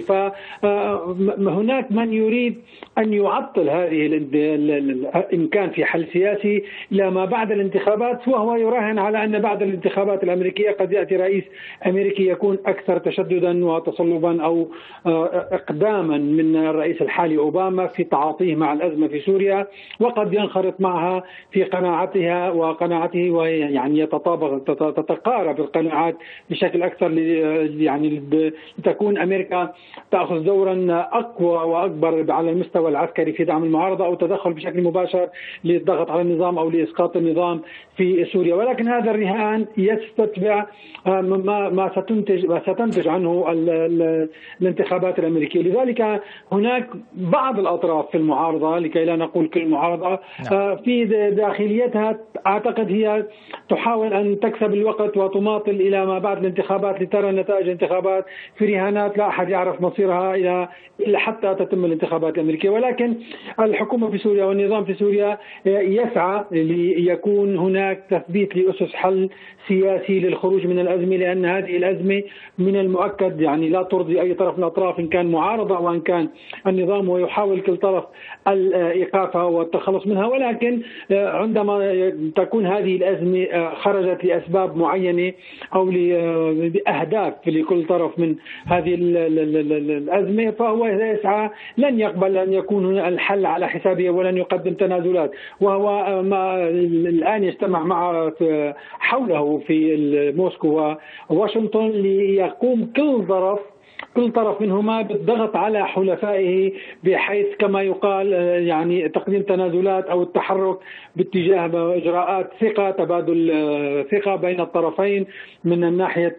فهناك من يريد أن يعطل هذه الإمكان في حل سياسي إلى ما بعد الانتخابات، وهو يراهن على أن بعد الانتخابات الأمريكية قد يأتي رئيس أمريكي يكون أكثر تشددا وتصلبا أو إقداما من الرئيس الحالي أوباما في تعاطيه مع الأزمة في سوريا، وقد ينخرط معها في قناعتها وقناعته، ويعني يتطابق تتقارب القناعات بشكل أكثر، يعني لتكون أمريكا تأخذ دورا أقوى وأكبر على المستوى العسكري في دعم المعارضة أو تدخل بشكل مباشر للضغط على النظام أو لإسقاط النظام في سوريا. ولكن هذا الرهان يستتبع ما ما ستنتج ما ستنتج عنه الانتخابات الأمريكية. لذلك هناك بعض الأطراف في المعارضة، لكي لا نقول كل المعارضة، في داخليتها أعتقد هي تحاول أن تكسب الوقت وتماطل إلى ما بعد الانتخابات لترى نتائج الانتخابات في رهانات لا أحد يعرف مصيرها إلى إلا حتى تتم الانتخابات الأمريكية. ولكن الحكومة في سوريا والنظام في سوريا يسعى ليكون هناك تثبيت لأسس حل سياسي للخروج من الأزمة، لأن هذه الأزمة من المؤكد يعني لا ترضي أي طرف من الأطراف إن كان معارضة وإن كان النظام، ويحاول كل طرف الإيقافها والتخلص منها. ولكن عندما تكون هذه الأزمة خرجت لأسباب معينة أو لأهداف لكل طرف من هذه الأزمة، فهو يسعى لن يقبل أن يكون الحل على حسابه ولن يقدم تنازلات، وهو ما الآن يجتمع مع حوله في موسكو وواشنطن ليقوم كل طرف كل طرف منهما بالضغط على حلفائه، بحيث كما يقال يعني تقديم تنازلات أو التحرك باتجاه إجراءات ثقة، تبادل ثقة بين الطرفين من الناحية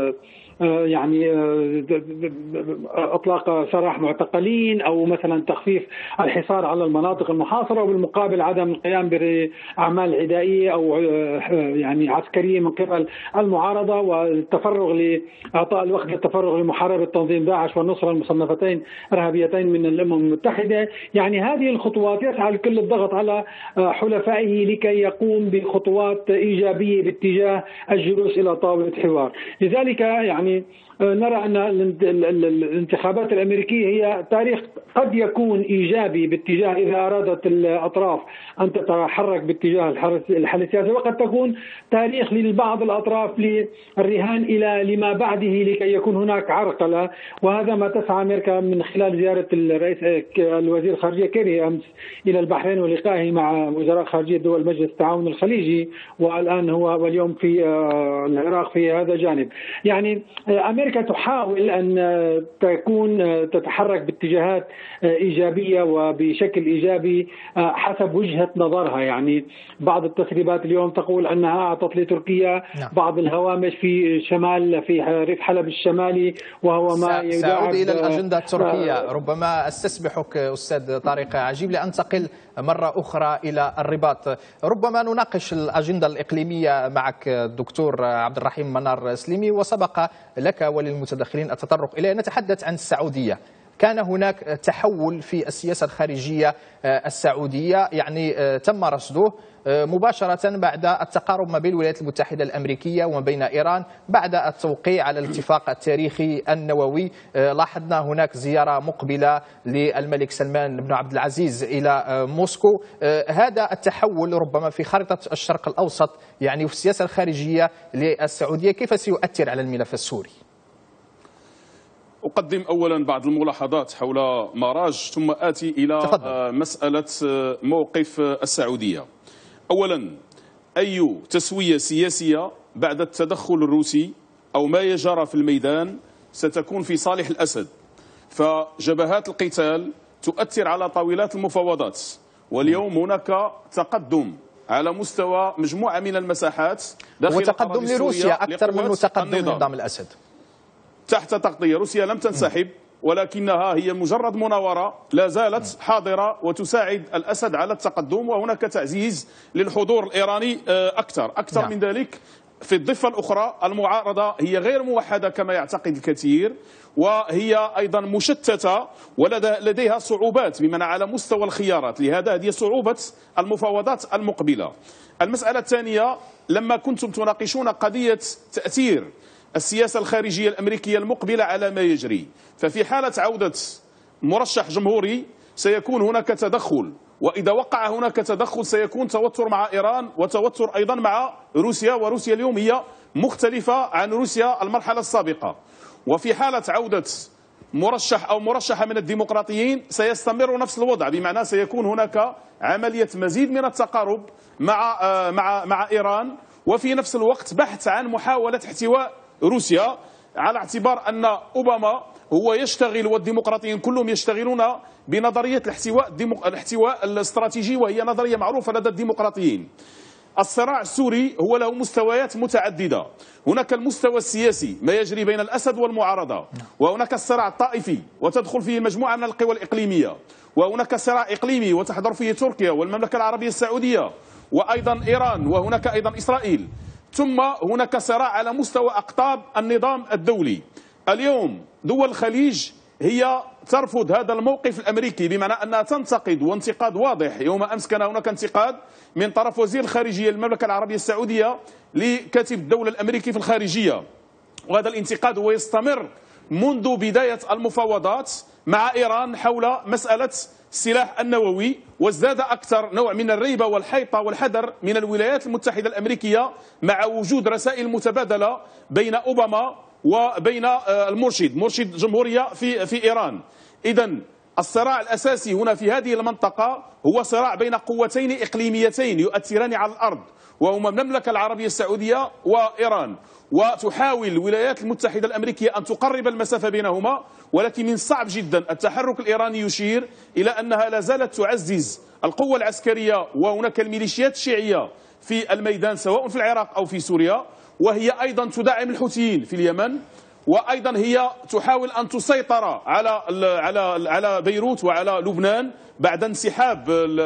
يعني اطلاق سراح معتقلين او مثلا تخفيف الحصار على المناطق المحاصره، وبالمقابل عدم القيام باعمال عدائيه او يعني عسكريه من قبل المعارضه، والتفرغ لاعطاء الوقت للتفرغ لمحاربه تنظيم داعش والنصره المصنفتين ارهابيتين من الامم المتحده. يعني هذه الخطوات يسعى الكل الضغط على حلفائه لكي يقوم بخطوات ايجابيه باتجاه الجلوس الى طاوله حوار. لذلك يعني يعني نرى أن الانتخابات الأمريكية هي تاريخ قد يكون إيجابي باتجاه إذا أرادت الأطراف أن تتحرك باتجاه الحل السياسي، وقد تكون تاريخ لبعض الأطراف للرهان إلى لما بعده لكي يكون هناك عرقلة. وهذا ما تسعى أمريكا من خلال زيارة الرئيس الوزير الخارجية كيري أمس إلى البحرين ولقائه مع وزراء خارجية دول مجلس التعاون الخليجي، والآن هو واليوم في العراق في هذا الجانب. يعني أمريكا تحاول أن تكون تتحرك باتجاهات إيجابية وبشكل إيجابي حسب وجهة نظرها. يعني بعض التسريبات اليوم تقول أنها أعطت لتركيا بعض الهوامش في شمال في ريف حلب الشمالي، وهو ما سأعود إلى الأجندة التركية. ربما استسمحك أستاذ طارق عجيب لأنتقل مرة أخرى إلى الرباط. ربما نناقش الأجندة الإقليمية معك دكتور عبد الرحيم منار سليمي، وسبق لك وللمتدخلين التطرق إليه. نتحدث عن السعودية. كان هناك تحول في السياسة الخارجية السعودية، يعني تم رصده مباشرة بعد التقارب ما بين الولايات المتحدة الأمريكية وما بين إيران بعد التوقيع على الاتفاق التاريخي النووي. لاحظنا هناك زيارة مقبلة للملك سلمان بن عبد العزيز إلى موسكو. هذا التحول ربما في خارطة الشرق الأوسط يعني وفي السياسة الخارجية للسعودية كيف سيؤثر على الملف السوري؟ أقدم أولا بعض الملاحظات حول ماراج ثم آتي إلى تفضل. مسألة موقف السعودية. أولا، أي تسوية سياسية بعد التدخل الروسي أو ما يجرى في الميدان ستكون في صالح الأسد، فجبهات القتال تؤثر على طاولات المفاوضات، واليوم هناك تقدم على مستوى مجموعة من المساحات داخل وتقدم لروسيا أكثر منه تقدم لنظام الأسد تحت تغطية. روسيا لم تنسحب، ولكنها هي مجرد مناورة لا زالت حاضرة وتساعد الأسد على التقدم، وهناك تعزيز للحضور الإيراني أكثر أكثر نعم. من ذلك في الضفة الأخرى المعارضة هي غير موحدة كما يعتقد الكثير، وهي أيضا مشتتة ولديها صعوبات بمعنى على مستوى الخيارات، لهذا هذه صعوبة المفاوضات المقبلة. المسألة الثانية، لما كنتم تناقشون قضية تأثير السياسة الخارجية الأمريكية المقبلة على ما يجري، ففي حالة عودة مرشح جمهوري سيكون هناك تدخل، وإذا وقع هناك تدخل سيكون توتر مع إيران وتوتر أيضا مع روسيا، وروسيا اليوم هي مختلفة عن روسيا المرحلة السابقة. وفي حالة عودة مرشح أو مرشحة من الديمقراطيين سيستمر نفس الوضع، بمعنى سيكون هناك عملية مزيد من التقارب مع مع مع إيران، وفي نفس الوقت بحث عن محاولة احتواء روسيا، على اعتبار أن أوباما هو يشتغل والديمقراطيين كلهم يشتغلون بنظرية الاحتواء الاحتواء الاستراتيجي، وهي نظرية معروفة لدى الديمقراطيين. الصراع السوري هو له مستويات متعددة، هناك المستوى السياسي ما يجري بين الأسد والمعارضة، وهناك الصراع الطائفي وتدخل فيه مجموعة من القوى الإقليمية، وهناك صراع إقليمي وتحضر فيه تركيا والمملكة العربية السعودية وأيضا إيران، وهناك أيضا إسرائيل، ثم هناك صراع على مستوى أقطاب النظام الدولي. اليوم دول الخليج هي ترفض هذا الموقف الأمريكي، بمعنى أنها تنتقد وانتقاد واضح. يوم أمس كان هناك انتقاد من طرف وزير الخارجية للمملكة العربية السعودية لكاتب الدولة الأمريكي في الخارجية، وهذا الانتقاد هو يستمر منذ بداية المفاوضات مع إيران حول مسألة السلاح النووي، وازداد أكثر نوع من الريبة والحيطة والحذر من الولايات المتحدة الأمريكية مع وجود رسائل متبادلة بين أوباما وبين المرشد مرشد جمهورية في في إيران. إذن الصراع الأساسي هنا في هذه المنطقة هو صراع بين قوتين إقليميتين يؤثران على الأرض، وهما المملكة العربية السعودية وإيران، وتحاول الولايات المتحدة الأمريكية أن تقرب المسافة بينهما، ولكن من الصعب جدا. التحرك الإيراني يشير إلى أنها لا زالت تعزز القوة العسكرية، وهناك الميليشيات الشيعية في الميدان سواء في العراق أو في سوريا، وهي أيضا تدعم الحوثيين في اليمن، وأيضا هي تحاول أن تسيطر على على على بيروت وعلى لبنان بعد انسحاب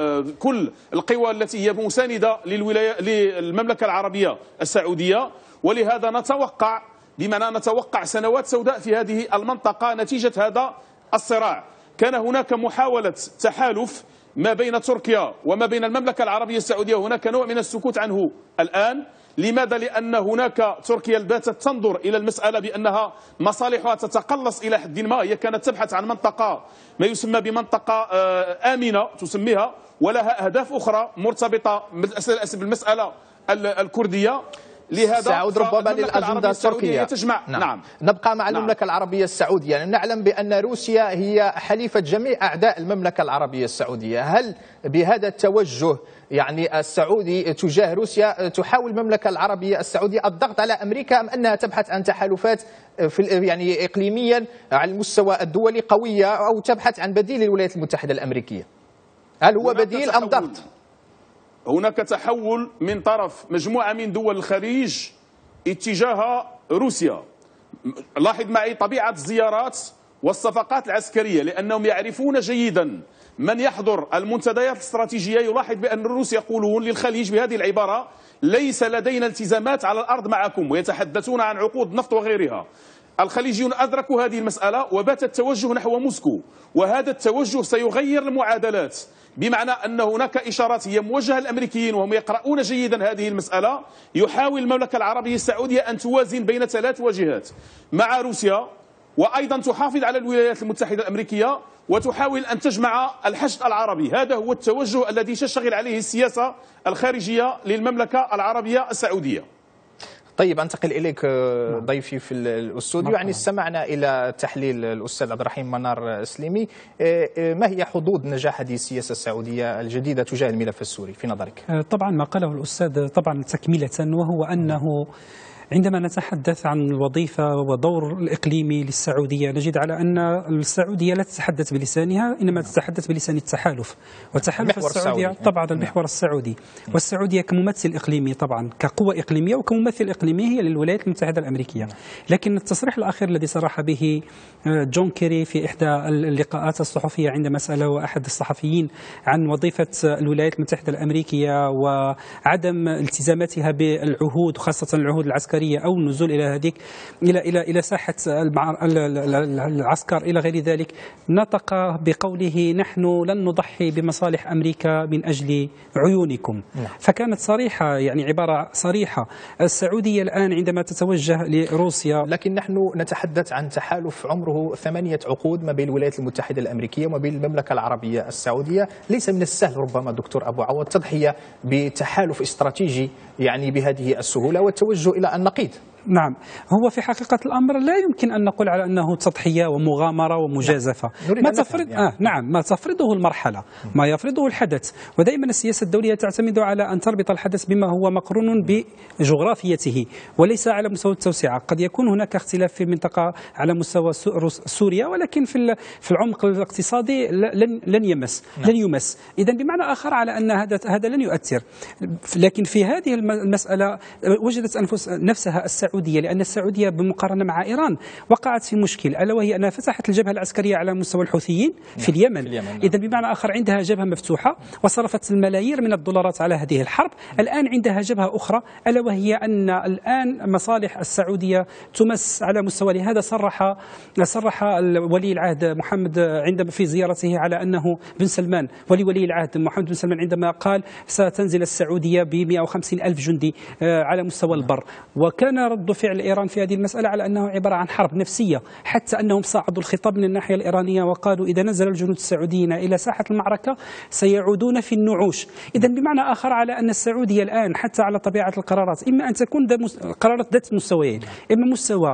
كل القوى التي هي مساندة للولاية للمملكة العربية السعودية. ولهذا نتوقع بمعنى نتوقع سنوات سوداء في هذه المنطقة نتيجة هذا الصراع. كان هناك محاولة تحالف ما بين تركيا وما بين المملكة العربية السعودية، وهناك نوع من السكوت عنه الآن. لماذا؟ لأن هناك تركيا باتت تنظر إلى المسألة بأنها مصالحها تتقلص إلى حد ما، هي كانت تبحث عن منطقة ما يسمى بمنطقة آمنة تسميها، ولها أهداف أخرى مرتبطة بالمسألة الكردية. لهذا سأعود ربما للأجندة التركية. تجمع. نعم. نعم. نبقى مع نعم. المملكة العربية السعودية. نعلم بأن روسيا هي حليفة جميع أعداء المملكة العربية السعودية. هل بهذا التوجه يعني السعودي تجاه روسيا تحاول المملكة العربية السعودية الضغط على أمريكا، أم أنها تبحث عن تحالفات في يعني إقليميا على المستوى الدولي قوية، أو تبحث عن بديل للولايات المتحدة الأمريكية؟ هل هو بديل أم ضغط؟ هناك تحول من طرف مجموعة من دول الخليج اتجاه روسيا. لاحظ معي طبيعة الزيارات والصفقات العسكرية، لأنهم يعرفون جيدا من يحضر المنتديات الاستراتيجية يلاحظ بأن الروس يقولون للخليج بهذه العبارة: ليس لدينا التزامات على الأرض معكم، ويتحدثون عن عقود نفط وغيرها. الخليجيون أدركوا هذه المسألة وبات التوجه نحو موسكو، وهذا التوجه سيغير المعادلات، بمعنى أن هناك إشارات هي موجهة للأمريكيين وهم يقرؤون جيدا هذه المسألة. يحاول المملكة العربية السعودية أن توازن بين ثلاث واجهات مع روسيا، وأيضا تحافظ على الولايات المتحدة الأمريكية، وتحاول أن تجمع الحشد العربي. هذا هو التوجه الذي تشتغل عليه السياسة الخارجية للمملكة العربية السعودية. طيب أنتقل إليك ضيفي في الاستوديو. يعني استمعنا إلى تحليل الأستاذ عبد الرحيم منار سليمي. ما هي حظوظ نجاح هذه السياسة السعودية الجديدة تجاه الملف السوري في نظرك؟ طبعا ما قاله الأستاذ طبعا تكملة، وهو أنه عندما نتحدث عن الوظيفة ودور الإقليمي للسعودية نجد على أن السعودية لا تتحدث بلسانها، إنما تتحدث بلسان التحالف، وتحالف السعودية طبعا المحور السعودي، والسعودية كممثل إقليمي طبعا كقوة إقليمية وكممثل إقليمي هي للولايات المتحدة الأمريكية. لكن التصريح الأخير الذي صرح به جون كيري في إحدى اللقاءات الصحفية عندما سأله أحد الصحفيين عن وظيفة الولايات المتحدة الأمريكية وعدم التزاماتها بالعهود وخاصة العهود العسكرية أو النزول إلى هذيك إلى إلى إلى ساحة العسكر إلى غير ذلك، نطق بقوله نحن لن نضحي بمصالح أمريكا من أجل عيونكم. فكانت صريحة، يعني عبارة صريحة. السعودية الآن عندما تتوجه لروسيا، لكن نحن نتحدث عن تحالف عمره ثمانية عقود ما بين الولايات المتحدة الأمريكية وما بين المملكة العربية السعودية. ليس من السهل ربما دكتور أبو عوض تضحية بتحالف استراتيجي يعني بهذه السهولة والتوجه إلى النقيض. نعم، هو في حقيقة الأمر لا يمكن أن نقول على أنه تضحية ومغامرة ومجازفة. نعم. ما تفرض يعني. آه نعم ما تفرضه المرحلة، ما يفرضه الحدث. ودائما السياسة الدولية تعتمد على أن تربط الحدث بما هو مقرون بجغرافيته وليس على مستوى التوسعة. قد يكون هناك اختلاف في المنطقة على مستوى سوريا، ولكن في في العمق الاقتصادي لن لن يمس لن يمس. إذا بمعنى آخر على أن هذا هذا لن يؤثر. لكن في هذه المسألة وجدت أنفس نفسها السعودية، لأن السعودية بالمقارنة مع إيران وقعت في مشكل، ألا وهي أنها فتحت الجبهة العسكرية على مستوى الحوثيين في اليمن. إذا بمعنى آخر عندها جبهة مفتوحة وصرفت الملايير من الدولارات على هذه الحرب. الآن عندها جبهة أخرى، ألا وهي أن الآن مصالح السعودية تمس على مستوى. لهذا صرح صرح ولي العهد محمد عندما في زيارته على أنه بن سلمان ولي ولي العهد محمد بن سلمان عندما قال ستنزل السعودية ب مئة وخمسين ألف جندي على مستوى البر. وكان رد فعل إيران في هذه المسألة على أنه عبارة عن حرب نفسية، حتى أنهم صعدوا الخطاب من الناحية الإيرانية وقالوا إذا نزل الجنود السعوديين إلى ساحة المعركة سيعودون في النعوش. إذا بمعنى آخر على أن السعودية الآن حتى على طبيعة القرارات إما أن تكون قرارات ذات مستويين، إما مستوى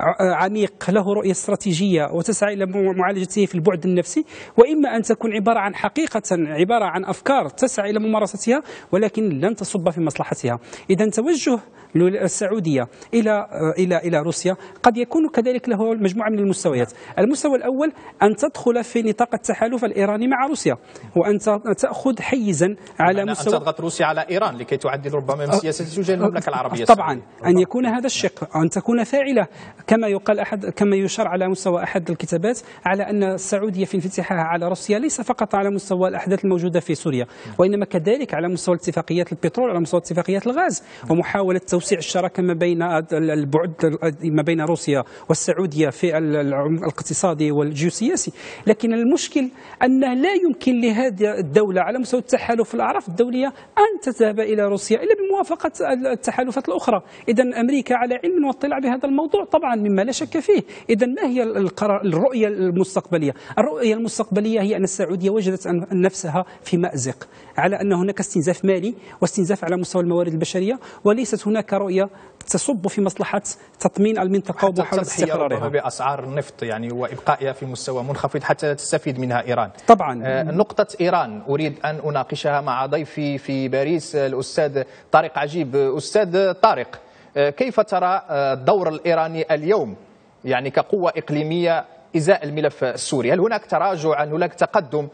عميق له رؤية استراتيجية وتسعى إلى معالجته في البعد النفسي، وإما أن تكون عبارة عن حقيقة عبارة عن أفكار تسعى إلى ممارستها ولكن لن تصب في مصلحتها. إذا توجه السعودية إلى إلى إلى روسيا قد يكون كذلك له مجموعة من المستويات. المستوى الأول أن تدخل في نطاق التحالف الإيراني مع روسيا، وأن تأخذ حيزا على مستوى أن تضغط روسيا على إيران لكي تعدل ربما من سياسة تجاه المملكة العربية طبعا السعودية. أن يكون هذا الشق، أن تكون فاعلة كما يقال أحد كما يشار على مستوى أحد الكتابات على أن السعودية في انفتاحها على روسيا ليس فقط على مستوى الأحداث الموجودة في سوريا، وإنما كذلك على مستوى اتفاقيات البترول، على مستوى اتفاقيات الغاز، ومحاولة توسيع الشراكة ما بين البعد ما بين روسيا والسعودية في الاقتصادي والجيوسياسي. لكن المشكل أن لا يمكن لهذه الدولة على مستوى التحالف الأعراف الدولية أن تذهب إلى روسيا إلا بموافقة التحالفات الأخرى. إذا أمريكا على علم واطلاع بهذا الموضوع طبعا مما لا شك فيه. إذا ما هي القرار الرؤية المستقبلية؟ الرؤية المستقبلية هي أن السعودية وجدت نفسها في مأزق، على أن هناك استنزاف مالي واستنزاف على مستوى الموارد البشرية، وليست هناك رؤية تصب في مصلحة تطمين المنطقة ومحاولة استقرارها بأسعار النفط يعني وإبقائها في مستوى منخفض حتى تستفيد منها إيران. طبعا آه نقطة إيران أريد أن أناقشها مع ضيفي في باريس الأستاذ طارق عجيب. أستاذ طارق، آه كيف ترى الدور الإيراني اليوم يعني كقوة إقليمية إزاء الملف السوري؟ هل هناك تراجع، هل هناك تقدم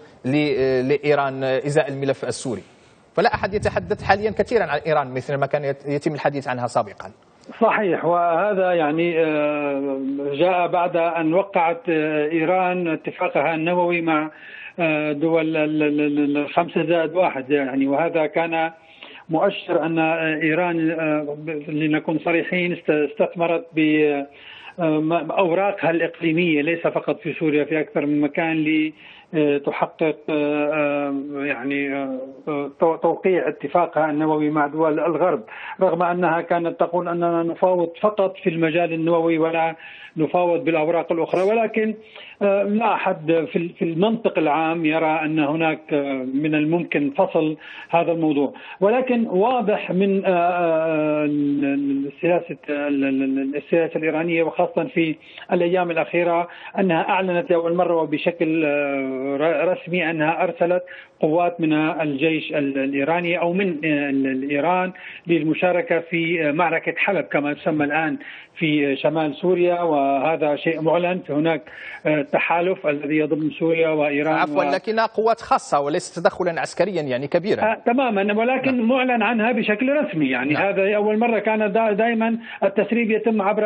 لإيران إزاء الملف السوري؟ فلا أحد يتحدث حاليا كثيرا عن إيران مثل ما كان يتم الحديث عنها سابقا. صحيح، وهذا يعني جاء بعد أن وقعت إيران اتفاقها النووي مع دول الخمسة زائد واحد يعني، وهذا كان مؤشر أن إيران لنكون صريحين استثمرت ب أوراقها الإقليمية ليس فقط في سوريا، في أكثر من مكان لتحقق يعني توقيع اتفاقها النووي مع دول الغرب، رغم أنها كانت تقول أننا نفاوض فقط في المجال النووي ولا نفاوض بالأوراق الأخرى. ولكن لا أحد في المنطق العام يرى أن هناك من الممكن فصل هذا الموضوع. ولكن واضح من السياسة السياسة الإيرانية وخاصة في الأيام الأخيرة أنها أعلنت لأول مرة وبشكل رسمي أنها أرسلت قوات من الجيش الإيراني أو من إيران للمشاركة في معركة حلب كما تسمى الآن في شمال سوريا، وهذا شيء معلن. هناك تحالف الذي يضم سوريا وإيران عفوا و... لكنها قوات خاصة وليس تدخلا عسكريا يعني كبيرا. آه تماما، ولكن نعم. معلن عنها بشكل رسمي يعني. نعم. هذا أول مرة كان دا دائما التسريب يتم عبر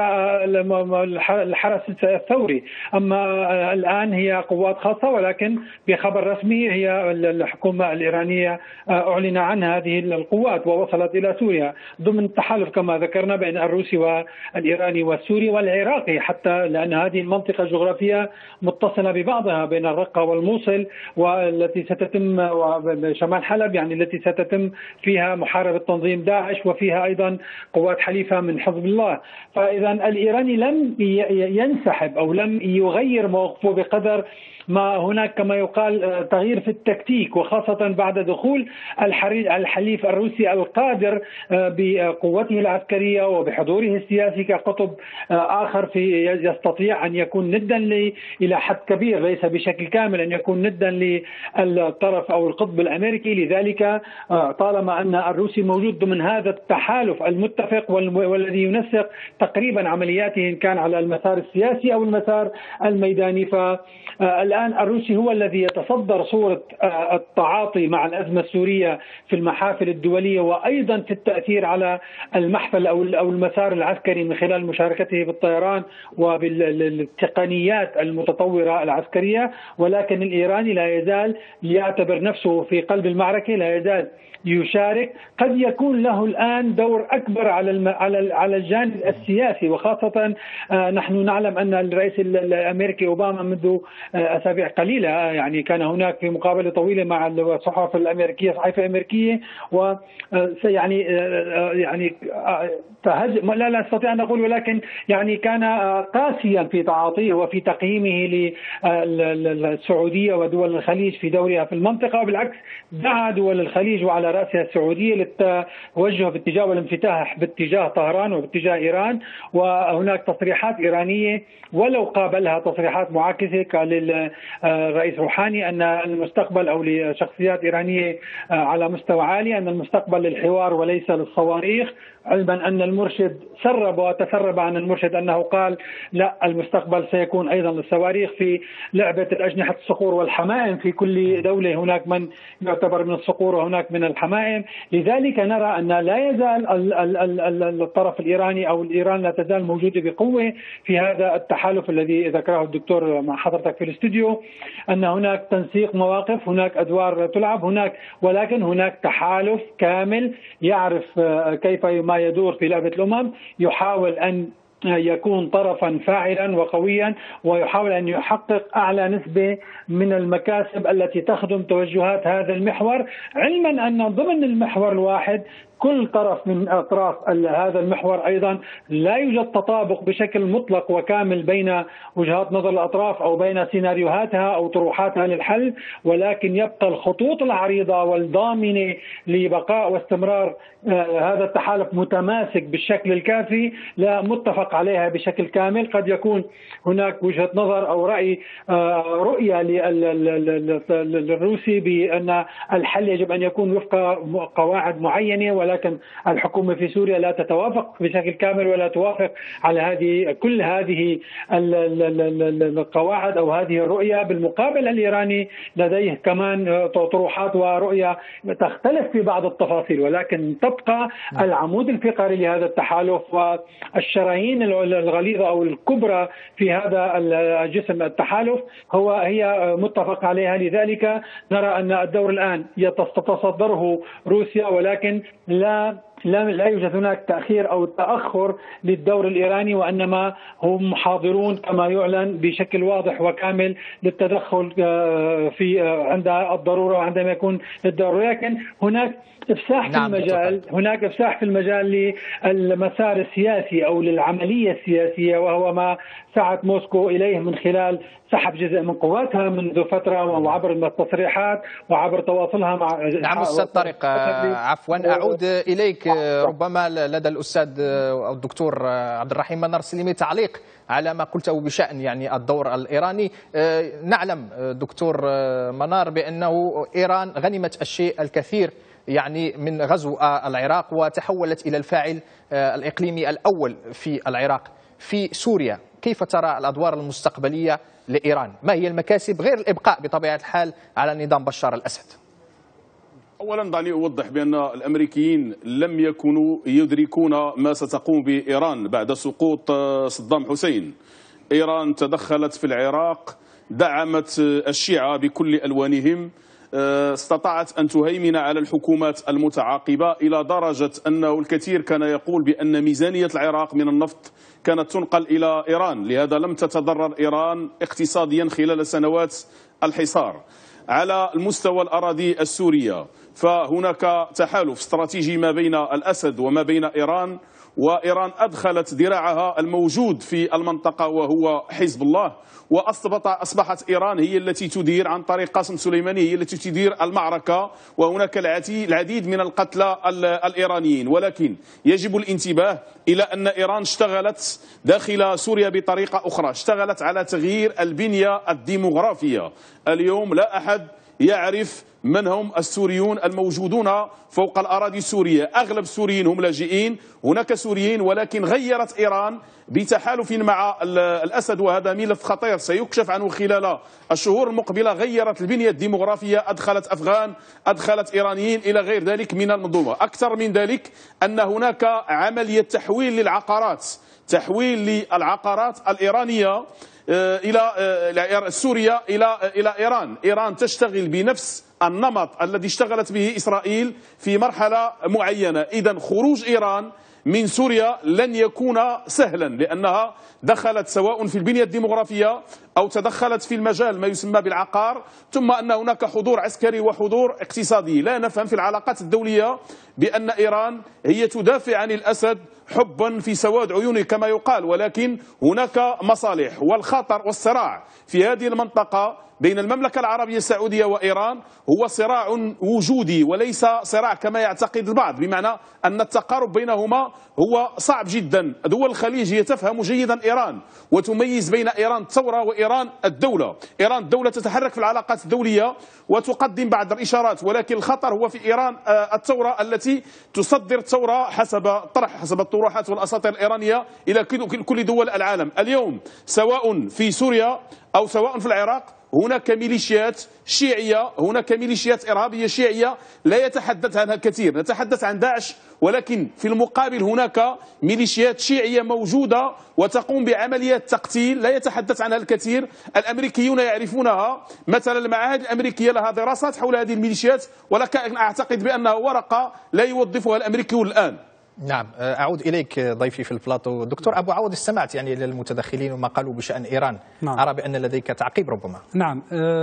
الحرس الثوري، أما الآن هي قوات خاصة ولكن بخبر رسمي هي الحكومة الإيرانية أعلن عن هذه القوات ووصلت إلى سوريا ضمن التحالف كما ذكرنا بين الروسي والإيراني والسوري والعراقي، حتى لأن هذه المنطقة الجغرافية متصلة ببعضها بين الرقة والموصل، والتي ستتم شمال حلب يعني التي ستتم فيها محاربة تنظيم داعش وفيها أيضا قوات حليفة من حزب الله. فإذا الإيراني لم ينسحب أو لم يغير موقفه بقدر ما هناك كما يقال تغيير في التكتيك، وخاصة بعد دخول الحليف الروسي القادر بقوته العسكرية وبحضوره السياسي كقطب آخر في يستطيع أن يكون ندا إلى حد كبير، ليس بشكل كامل أن يكون ندا للطرف أو القطب الأمريكي. لذلك طالما أن الروسي موجود ضمن هذا التحالف المتفق والذي ينسق تقريبا عملياته إن كان على المسار السياسي أو المسار الميداني، ف الآن الروسي هو الذي يتصدر صورة التعاطي مع الأزمة السورية في المحافل الدولية، وأيضا في التأثير على المحفل أو المسار العسكري من خلال مشاركته بالطيران وبالتقنيات المتطورة العسكرية. ولكن الإيراني لا يزال يعتبر نفسه في قلب المعركة، لا يزال يشارك. قد يكون له الآن دور أكبر على على على الجانب السياسي، وخاصة نحن نعلم أن الرئيس الأمريكي أوباما منذ أسابيع قليلة يعني كان هناك في مقابلة طويلة مع الصحافة الأمريكية صحيفة أمريكية، ويعني يعني تهج لا لا أستطيع أن أقول، ولكن يعني كان قاسيا في تعاطيه وفي تقييمه للسعودية ودول الخليج في دورها في المنطقة، وبالعكس دعا دول الخليج وعلى رأسها السعودية للتوجه باتجاه والانفتاح باتجاه طهران وباتجاه إيران. وهناك تصريحات إيرانية ولو قابلها تصريحات معاكسة للرئيس روحاني أن المستقبل أو لشخصيات إيرانية على مستوى عالي أن المستقبل للحوار وليس للصواريخ، علما أن المرشد سرب وتسرب عن المرشد أنه قال لا، المستقبل سيكون أيضا للصواريخ في لعبة الأجنحة الصقور والحمائم. في كل دولة هناك من يعتبر من الصقور وهناك من الحمائم. لذلك نرى أن لا يزال الطرف الإيراني أو الإيران لا تزال موجودة بقوة في هذا التحالف الذي ذكره الدكتور مع حضرتك في الاستوديو، أن هناك تنسيق مواقف، هناك أدوار تلعب هناك، ولكن هناك تحالف كامل يعرف كيف ما يدور في لعبة الأمم، يحاول أن يكون طرفا فاعلا وقويا، ويحاول أن يحقق أعلى نسبة من المكاسب التي تخدم توجهات هذا المحور، علما أن ضمن المحور الواحد كل طرف من أطراف هذا المحور أيضا لا يوجد تطابق بشكل مطلق وكامل بين وجهات نظر الأطراف أو بين سيناريوهاتها أو طروحاتها للحل، ولكن يبقى الخطوط العريضة والضامنة لبقاء واستمرار هذا التحالف متماسك بالشكل الكافي، لا متفق عليها بشكل كامل. قد يكون هناك وجهة نظر أو رأي رؤية للروسي بأن الحل يجب أن يكون وفق قواعد معينة، ولكن الحكومة في سوريا لا تتوافق بشكل كامل ولا توافق على هذه كل هذه القواعد أو هذه الرؤية. بالمقابل الإيراني لديه كمان طروحات ورؤية تختلف في بعض التفاصيل، ولكن تبقى العمود الفقري لهذا التحالف والشرايين الغليظة أو الكبرى في هذا الجسم التحالف هو هي متفق عليها. لذلك نرى أن الدور الآن يتصدره روسيا، ولكن لا لا لا يوجد هناك تأخير أو تأخر للدور الإيراني، وإنما هم حاضرون كما يعلن بشكل واضح وكامل للتدخل في عند الضرورة وعندما يكون الضرورة. لكن هناك افساح في نعم المجال بطبع. هناك افساح في المجال للمسار السياسي او للعمليه السياسيه، وهو ما سعت موسكو اليه من خلال سحب جزء من قواتها منذ فتره، وعبر التصريحات وعبر تواصلها مع. نعم أستاذ طارق، عفوا أعود إليك. ربما لدى الأستاذ أو الدكتور عبد الرحيم منار السليمي تعليق على ما قلته بشأن يعني الدور الإيراني. نعلم دكتور منار بأنه إيران غنمت الشيء الكثير يعني من غزو العراق وتحولت إلى الفاعل الإقليمي الأول في العراق. في سوريا كيف ترى الأدوار المستقبلية لإيران؟ ما هي المكاسب غير الإبقاء بطبيعة الحال على نظام بشار الأسد؟ أولا دعني أوضح بأن الأمريكيين لم يكونوا يدركون ما ستقوم به إيران بعد سقوط صدام حسين. إيران تدخلت في العراق، دعمت الشيعة بكل ألوانهم، استطاعت أن تهيمن على الحكومات المتعاقبة إلى درجة أنه الكثير كان يقول بأن ميزانية العراق من النفط كانت تنقل إلى إيران، لهذا لم تتضرر إيران اقتصاديا خلال سنوات الحصار. على المستوى الأراضي السورية فهناك تحالف استراتيجي ما بين الأسد وما بين إيران، وإيران أدخلت ذراعها الموجود في المنطقة وهو حزب الله، وأصبحت إيران هي التي تدير عن طريق قاسم سليماني، هي التي تدير المعركة، وهناك العديد من القتلى الإيرانيين. ولكن يجب الانتباه إلى أن إيران اشتغلت داخل سوريا بطريقة أخرى، اشتغلت على تغيير البنية الديمغرافية. اليوم لا أحد يعرف من هم السوريون الموجودون فوق الأراضي السورية. أغلب السوريين هم لاجئين، هناك سوريين، ولكن غيرت إيران بتحالف مع الأسد، وهذا ملف خطير سيكشف عنه خلال الشهور المقبلة. غيرت البنية الديمغرافية، أدخلت أفغان، أدخلت إيرانيين إلى غير ذلك من المنظومة. أكثر من ذلك أن هناك عملية تحويل للعقارات، تحويل للعقارات الإيرانية إلى سوريا إلى إلى إيران. إيران تشتغل بنفس النمط الذي اشتغلت به إسرائيل في مرحلة معينة. إذن خروج إيران من سوريا لن يكون سهلا، لأنها دخلت سواء في البنية الديمغرافية أو تدخلت في المجال ما يسمى بالعقار، ثم أن هناك حضور عسكري وحضور اقتصادي. لا نفهم في العلاقات الدولية بأن إيران هي تدافع عن الأسد حبا في سواد عيونه كما يقال، ولكن هناك مصالح. والخطر والصراع في هذه المنطقة بين المملكة العربية السعودية وإيران هو صراع وجودي وليس صراع كما يعتقد البعض، بمعنى أن التقارب بينهما هو صعب جدا. دول الخليج هي تفهم جيدا إيران وتميز بين إيران الثورة وإيران الدولة. إيران الدولة تتحرك في العلاقات الدولية وتقدم بعض الإشارات، ولكن الخطر هو في إيران الثورة التي تصدر الثورة حسب الطرح، حسب الطروحات والأساطير الإيرانية إلى كل دول العالم. اليوم سواء في سوريا أو سواء في العراق هناك ميليشيات شيعية، هناك ميليشيات إرهابية شيعية لا يتحدث عنها كثير. نتحدث عن داعش، ولكن في المقابل هناك ميليشيات شيعية موجودة وتقوم بعمليات تقتيل لا يتحدث عنها الكثير. الأمريكيون يعرفونها، مثلا المعاهد الأمريكية لها دراسات حول هذه الميليشيات، ولكن أعتقد بأنها ورقة لا يوظفها الأمريكيون الآن. نعم، أعود إليك ضيفي في البلاطو. دكتور أبو عوض، استمعت يعني للمتدخلين وما قالوا بشأن إيران. نعم. أرى بأن لديك تعقيب ربما. نعم،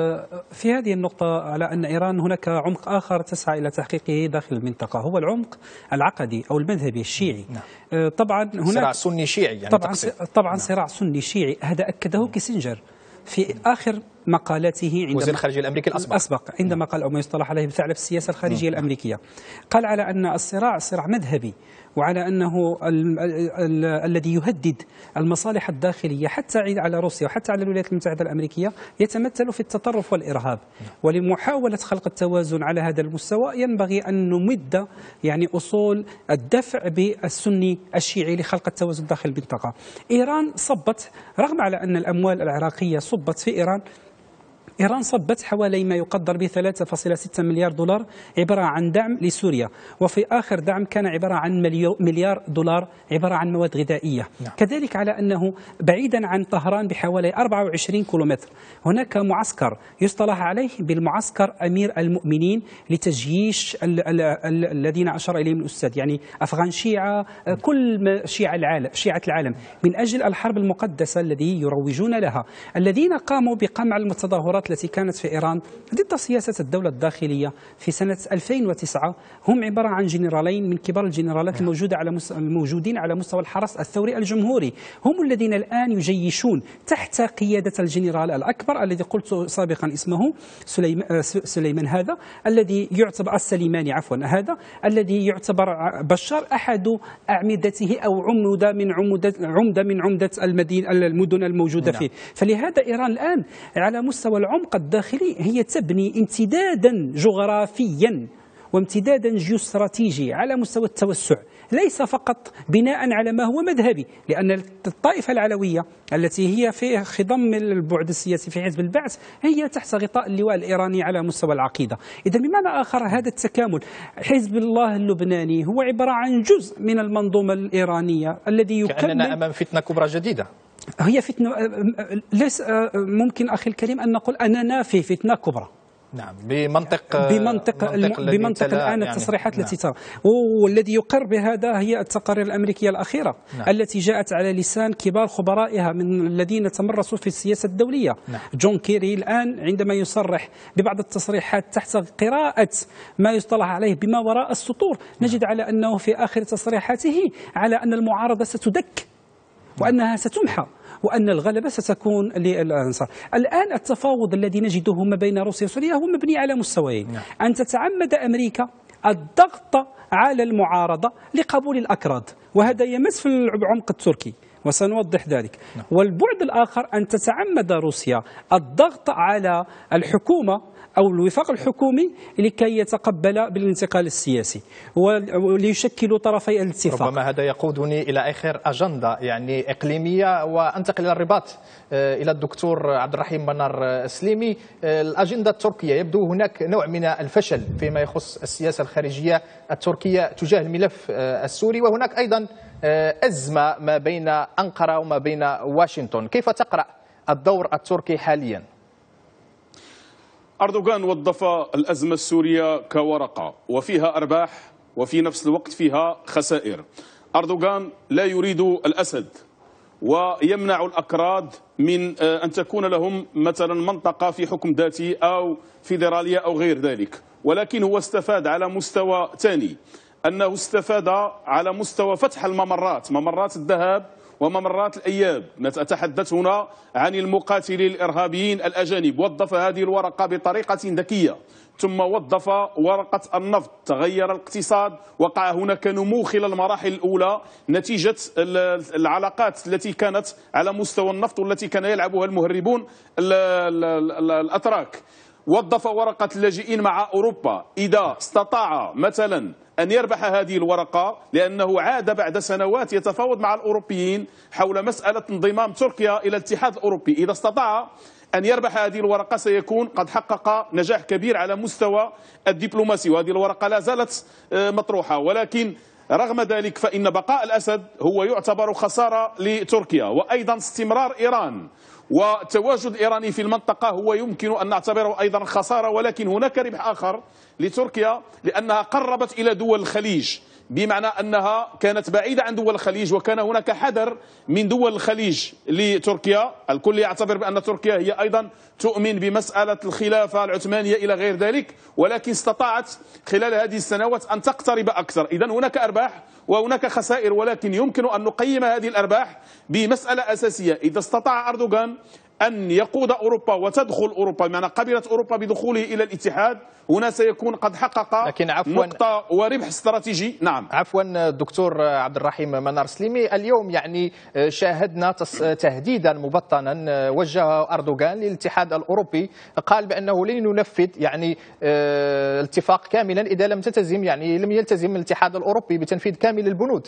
في هذه النقطة على أن إيران هناك عمق آخر تسعى إلى تحقيقه داخل المنطقة، هو العمق العقدي أو المذهبي الشيعي. نعم. طبعا هناك صراع سني شيعي يعني طبعا تقصد. طبعا نعم. صراع سني شيعي، هذا أكده كيسنجر في آخر مقالاته عندما وزير الخارجية الأمريكي الأسبق, الأسبق عندما قال أو ما يصطلح عليه بالفعل في السياسة الخارجية م. الأمريكية، قال على أن الصراع صراع مذهبي، وعلى أنه ال ال ال الذي يهدد المصالح الداخلية حتى على روسيا وحتى على الولايات المتحدة الأمريكية يتمثل في التطرف والإرهاب. ولمحاولة خلق التوازن على هذا المستوى ينبغي أن نمد يعني أصول الدفع بالسني الشيعي لخلق التوازن داخل المنطقة. إيران صبت، رغم على أن الأموال العراقية صبت في إيران، إيران صبت حوالي ما يقدر ب ثلاثة فاصلة ستة مليار دولار عبارة عن دعم لسوريا، وفي آخر دعم كان عبارة عن مليار دولار عبارة عن مواد غذائية. نعم. كذلك على أنه بعيدا عن طهران بحوالي أربعة وعشرين كيلومتر هناك معسكر يصطلح عليه بالمعسكر أمير المؤمنين لتجييش ال ال ال الذين أشار إليهم الأستاذ، يعني أفغان شيعة، كل شيعة العالم شيعة العالم، من أجل الحرب المقدسة الذي يروجون لها، الذين قاموا بقمع المتظاهرات التي كانت في إيران ضد سياسة الدولة الداخلية في سنة ألفين وتسعة. هم عبارة عن جنرالين من كبار الجنرالات الموجودة على الموجودين على مستوى الحرس الثوري الجمهوري، هم الذين الآن يجيشون تحت قيادة الجنرال الأكبر الذي قلت سابقا اسمه سليمان, سليمان هذا الذي يعتبر السليماني عفوا هذا الذي يعتبر بشار أحد أعمدته أو عمدة من عمدة عمدة من عمدة المدينة المدن الموجودة فيه. فلهذا إيران الآن على مستوى العمق الداخلي هي تبني امتدادا جغرافيا وامتدادا جيوستراتيجي على مستوى التوسع، ليس فقط بناء على ما هو مذهبي، لأن الطائفة العلوية التي هي في خضم البعد السياسي في حزب البعث هي تحت غطاء اللواء الإيراني على مستوى العقيدة. إذا بمعنى آخر هذا التكامل، حزب الله اللبناني هو عبارة عن جزء من المنظومة الإيرانية الذي يكمل. كأننا أمام فتنة كبرى جديدة. هي فتنة، ليس ممكن أخي الكريم أن نقول أننا في فتنة كبرى. نعم، بمنطق بمنطق بمنطق الآن يعني التصريحات التي ترى، والذي يقر بهذا هي التقارير الأمريكية الأخيرة. نعم. التي جاءت على لسان كبار خبرائها من الذين تمرسوا في السياسة الدولية. نعم. جون كيري الآن عندما يصرح ببعض التصريحات تحت قراءة ما يصطلح عليه بما وراء السطور، نجد على أنه في آخر تصريحاته على أن المعارضة ستدك وأنها ستمحى وأن الغلبة ستكون للأنصار. الآن التفاوض الذي نجده ما بين روسيا وسوريا هو مبني على مستويين. نعم. أن تتعمد أمريكا الضغط على المعارضة لقبول الأكراد، وهذا يمس في العمق التركي وسنوضح ذلك. نعم. والبعد الآخر أن تتعمد روسيا الضغط على الحكومة أو الوفاق الحكومي لكي يتقبل بالانتقال السياسي وليشكلوا طرفي الاتفاق. ربما هذا يقودني إلى آخر أجندة يعني إقليمية، وأنتقل إلى الرباط إلى الدكتور عبد الرحيم منار سليمي. الأجندة التركية، يبدو هناك نوع من الفشل فيما يخص السياسة الخارجية التركية تجاه الملف السوري، وهناك أيضا أزمة ما بين أنقرة وما بين واشنطن. كيف تقرأ الدور التركي حاليا؟ أردوغان وظف الأزمة السورية كورقة وفيها أرباح وفي نفس الوقت فيها خسائر. أردوغان لا يريد الأسد ويمنع الأكراد من أن تكون لهم مثلا منطقة في حكم ذاتي أو فيدرالية أو غير ذلك، ولكن هو استفاد على مستوى ثاني، أنه استفاد على مستوى فتح الممرات، ممرات الذهب وممرات الأياب. نتحدث هنا عن المقاتلين الإرهابيين الأجانب. وظف هذه الورقة بطريقة ذكية، ثم وظف ورقة النفط، تغير الاقتصاد، وقع هناك نمو خلال المراحل الأولى نتيجة العلاقات التي كانت على مستوى النفط والتي كان يلعبها المهربون الأتراك. وظف ورقة اللاجئين مع أوروبا. إذا استطاع مثلا أن يربح هذه الورقة، لأنه عاد بعد سنوات يتفاوض مع الأوروبيين حول مسألة انضمام تركيا إلى الاتحاد الأوروبي، إذا استطاع أن يربح هذه الورقة سيكون قد حقق نجاح كبير على مستوى الدبلوماسي، وهذه الورقة لا زالت مطروحة. ولكن رغم ذلك فإن بقاء الأسد هو يعتبر خسارة لتركيا، وأيضا استمرار إيران والتواجد الإيراني في المنطقة هو يمكن أن نعتبره أيضا خسارة. ولكن هناك ربح آخر لتركيا، لأنها قربت إلى دول الخليج، بمعنى أنها كانت بعيدة عن دول الخليج، وكان هناك حذر من دول الخليج لتركيا. الكل يعتبر بأن تركيا هي أيضا تؤمن بمسألة الخلافة العثمانية إلى غير ذلك، ولكن استطاعت خلال هذه السنوات أن تقترب أكثر. إذن هناك أرباح وهناك خسائر، ولكن يمكن أن نقيم هذه الأرباح بمسألة أساسية. إذا استطاع أردوغان أن يقود أوروبا وتدخل أوروبا، بمعنى قبلت أوروبا بدخوله إلى الاتحاد، هنا سيكون قد حقق نقطة وربح استراتيجي. نعم، عفوا دكتور عبد الرحيم منار سليمي، اليوم يعني شاهدنا تهديدا مبطنا وجهه أردوغان للاتحاد الأوروبي، قال بأنه لن ينفذ يعني الاتفاق كاملا إذا لم تلتزم يعني لم يلتزم الاتحاد الأوروبي بتنفيذ كامل البنود،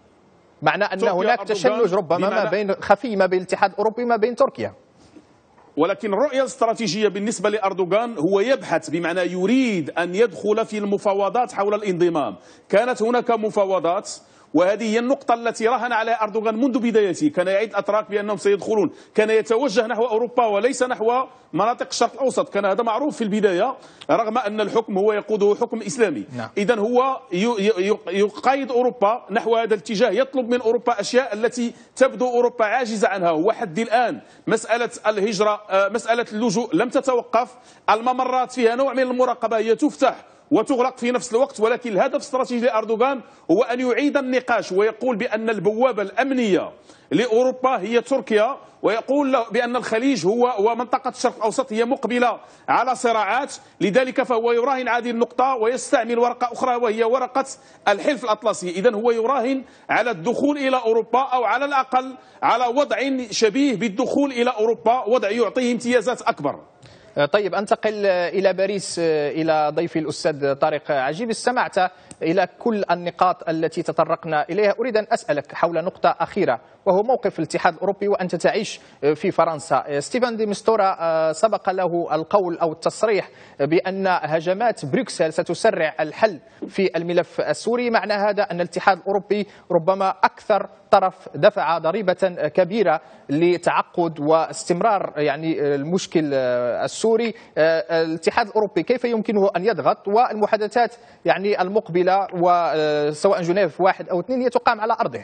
معنى أن هناك تشنج ربما ما بين خفي ما بين الاتحاد الأوروبي وما بين تركيا. ولكن الرؤية الاستراتيجية بالنسبة لأردوغان هو يبحث، بمعنى يريد أن يدخل في المفاوضات حول الانضمام. كانت هناك مفاوضات، وهذه هي النقطة التي راهن عليها أردوغان منذ بدايته. كان يعد الأتراك بأنهم سيدخلون، كان يتوجه نحو أوروبا وليس نحو مناطق الشرق الأوسط، كان هذا معروف في البداية، رغم أن الحكم هو يقوده حكم إسلامي. نعم. إذن هو يقايد أوروبا نحو هذا الاتجاه، يطلب من أوروبا أشياء التي تبدو أوروبا عاجزة عنها. وحد الآن مسألة الهجرة، مسألة اللجوء لم تتوقف، الممرات فيها نوع من المراقبة، هي تفتح وتغلق في نفس الوقت. ولكن الهدف الاستراتيجي لأردوغان هو أن يعيد النقاش، ويقول بأن البوابة الأمنية لأوروبا هي تركيا، ويقول بأن الخليج هو ومنطقة الشرق الأوسط هي مقبلة على صراعات. لذلك فهو يراهن هذه النقطة ويستعمل ورقة أخرى وهي ورقة الحلف الأطلسي. إذن هو يراهن على الدخول إلى أوروبا، أو على الأقل على وضع شبيه بالدخول إلى أوروبا، وضع يعطيه امتيازات أكبر. طيب، أنتقل إلى باريس، إلى ضيفي الأستاذ طارق عجيب. استمعت إلى كل النقاط التي تطرقنا إليها. أريد أن أسألك حول نقطة أخيرة، وهو موقف الاتحاد الأوروبي وأنت تعيش في فرنسا. ستيفان دي مستورا سبق له القول أو التصريح بأن هجمات بروكسل ستسرع الحل في الملف السوري. معنى هذا أن الاتحاد الأوروبي ربما أكثر طرف دفع ضريبة كبيرة لتعقد واستمرار يعني المشكل السوري. الاتحاد الأوروبي كيف يمكنه أن يضغط، والمحادثات يعني المقبلة وسواء جنيف واحد أو اثنين هي تقام على أرضه؟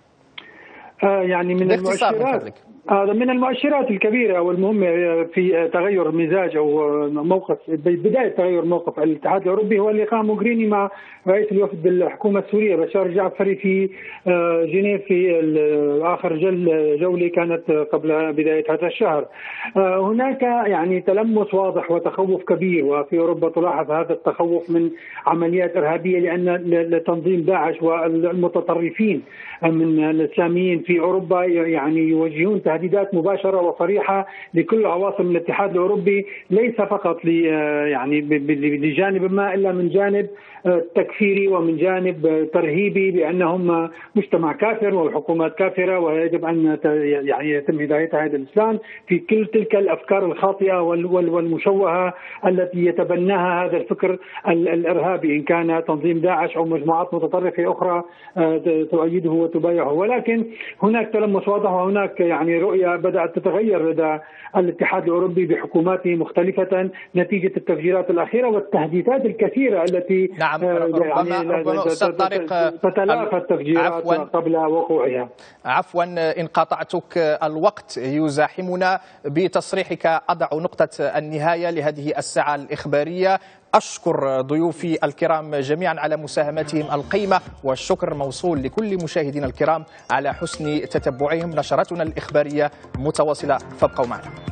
يعني من المؤشرات هذا من المؤشرات الكبيرة والمهمة في تغير مزاج أو موقف بداية تغير موقف الاتحاد الأوروبي هو لقاء موغريني مع رئيس الوفد الحكومة السورية بشار الجعفري في جنيف في آخر جل جولة كانت قبل بداية هذا الشهر. هناك يعني تلمس واضح وتخوف كبير، وفي أوروبا تلاحظ هذا التخوف من عمليات إرهابية، لأن تنظيم داعش والمتطرفين من الإسلاميين في أوروبا يعني يوجهون تهديدات مباشرة وصريحة لكل عواصم الاتحاد الأوروبي، ليس فقط يعني بجانب ما إلا من جانب تكفيري ومن جانب ترهيبي بأنهم مجتمع كافر وحكومات كافرة ويجب أن يعني يتم هدايتها إلى الإسلام، في كل تلك الأفكار الخاطئة والمشوهة التي يتبناها هذا الفكر الإرهابي، إن كان تنظيم داعش أو مجموعات متطرفة أخرى تؤيده وتبايعه. ولكن هناك تلمس واضح، وهناك يعني رؤية بدأت تتغير لدى الاتحاد الأوروبي بحكوماته مختلفة نتيجة التفجيرات الأخيرة والتهديدات الكثيرة التي نعم ربما ربما تتلافى التفجيرات قبل وقوعها. عفوا إن قاطعتك، الوقت يزاحمنا. بتصريحك أضع نقطة النهاية لهذه الساعة الإخبارية. أشكر ضيوفي الكرام جميعا على مساهمتهم القيمة، والشكر موصول لكل مشاهدينا الكرام على حسن تتبعهم. نشرتنا الإخبارية متواصلة، فابقوا معنا.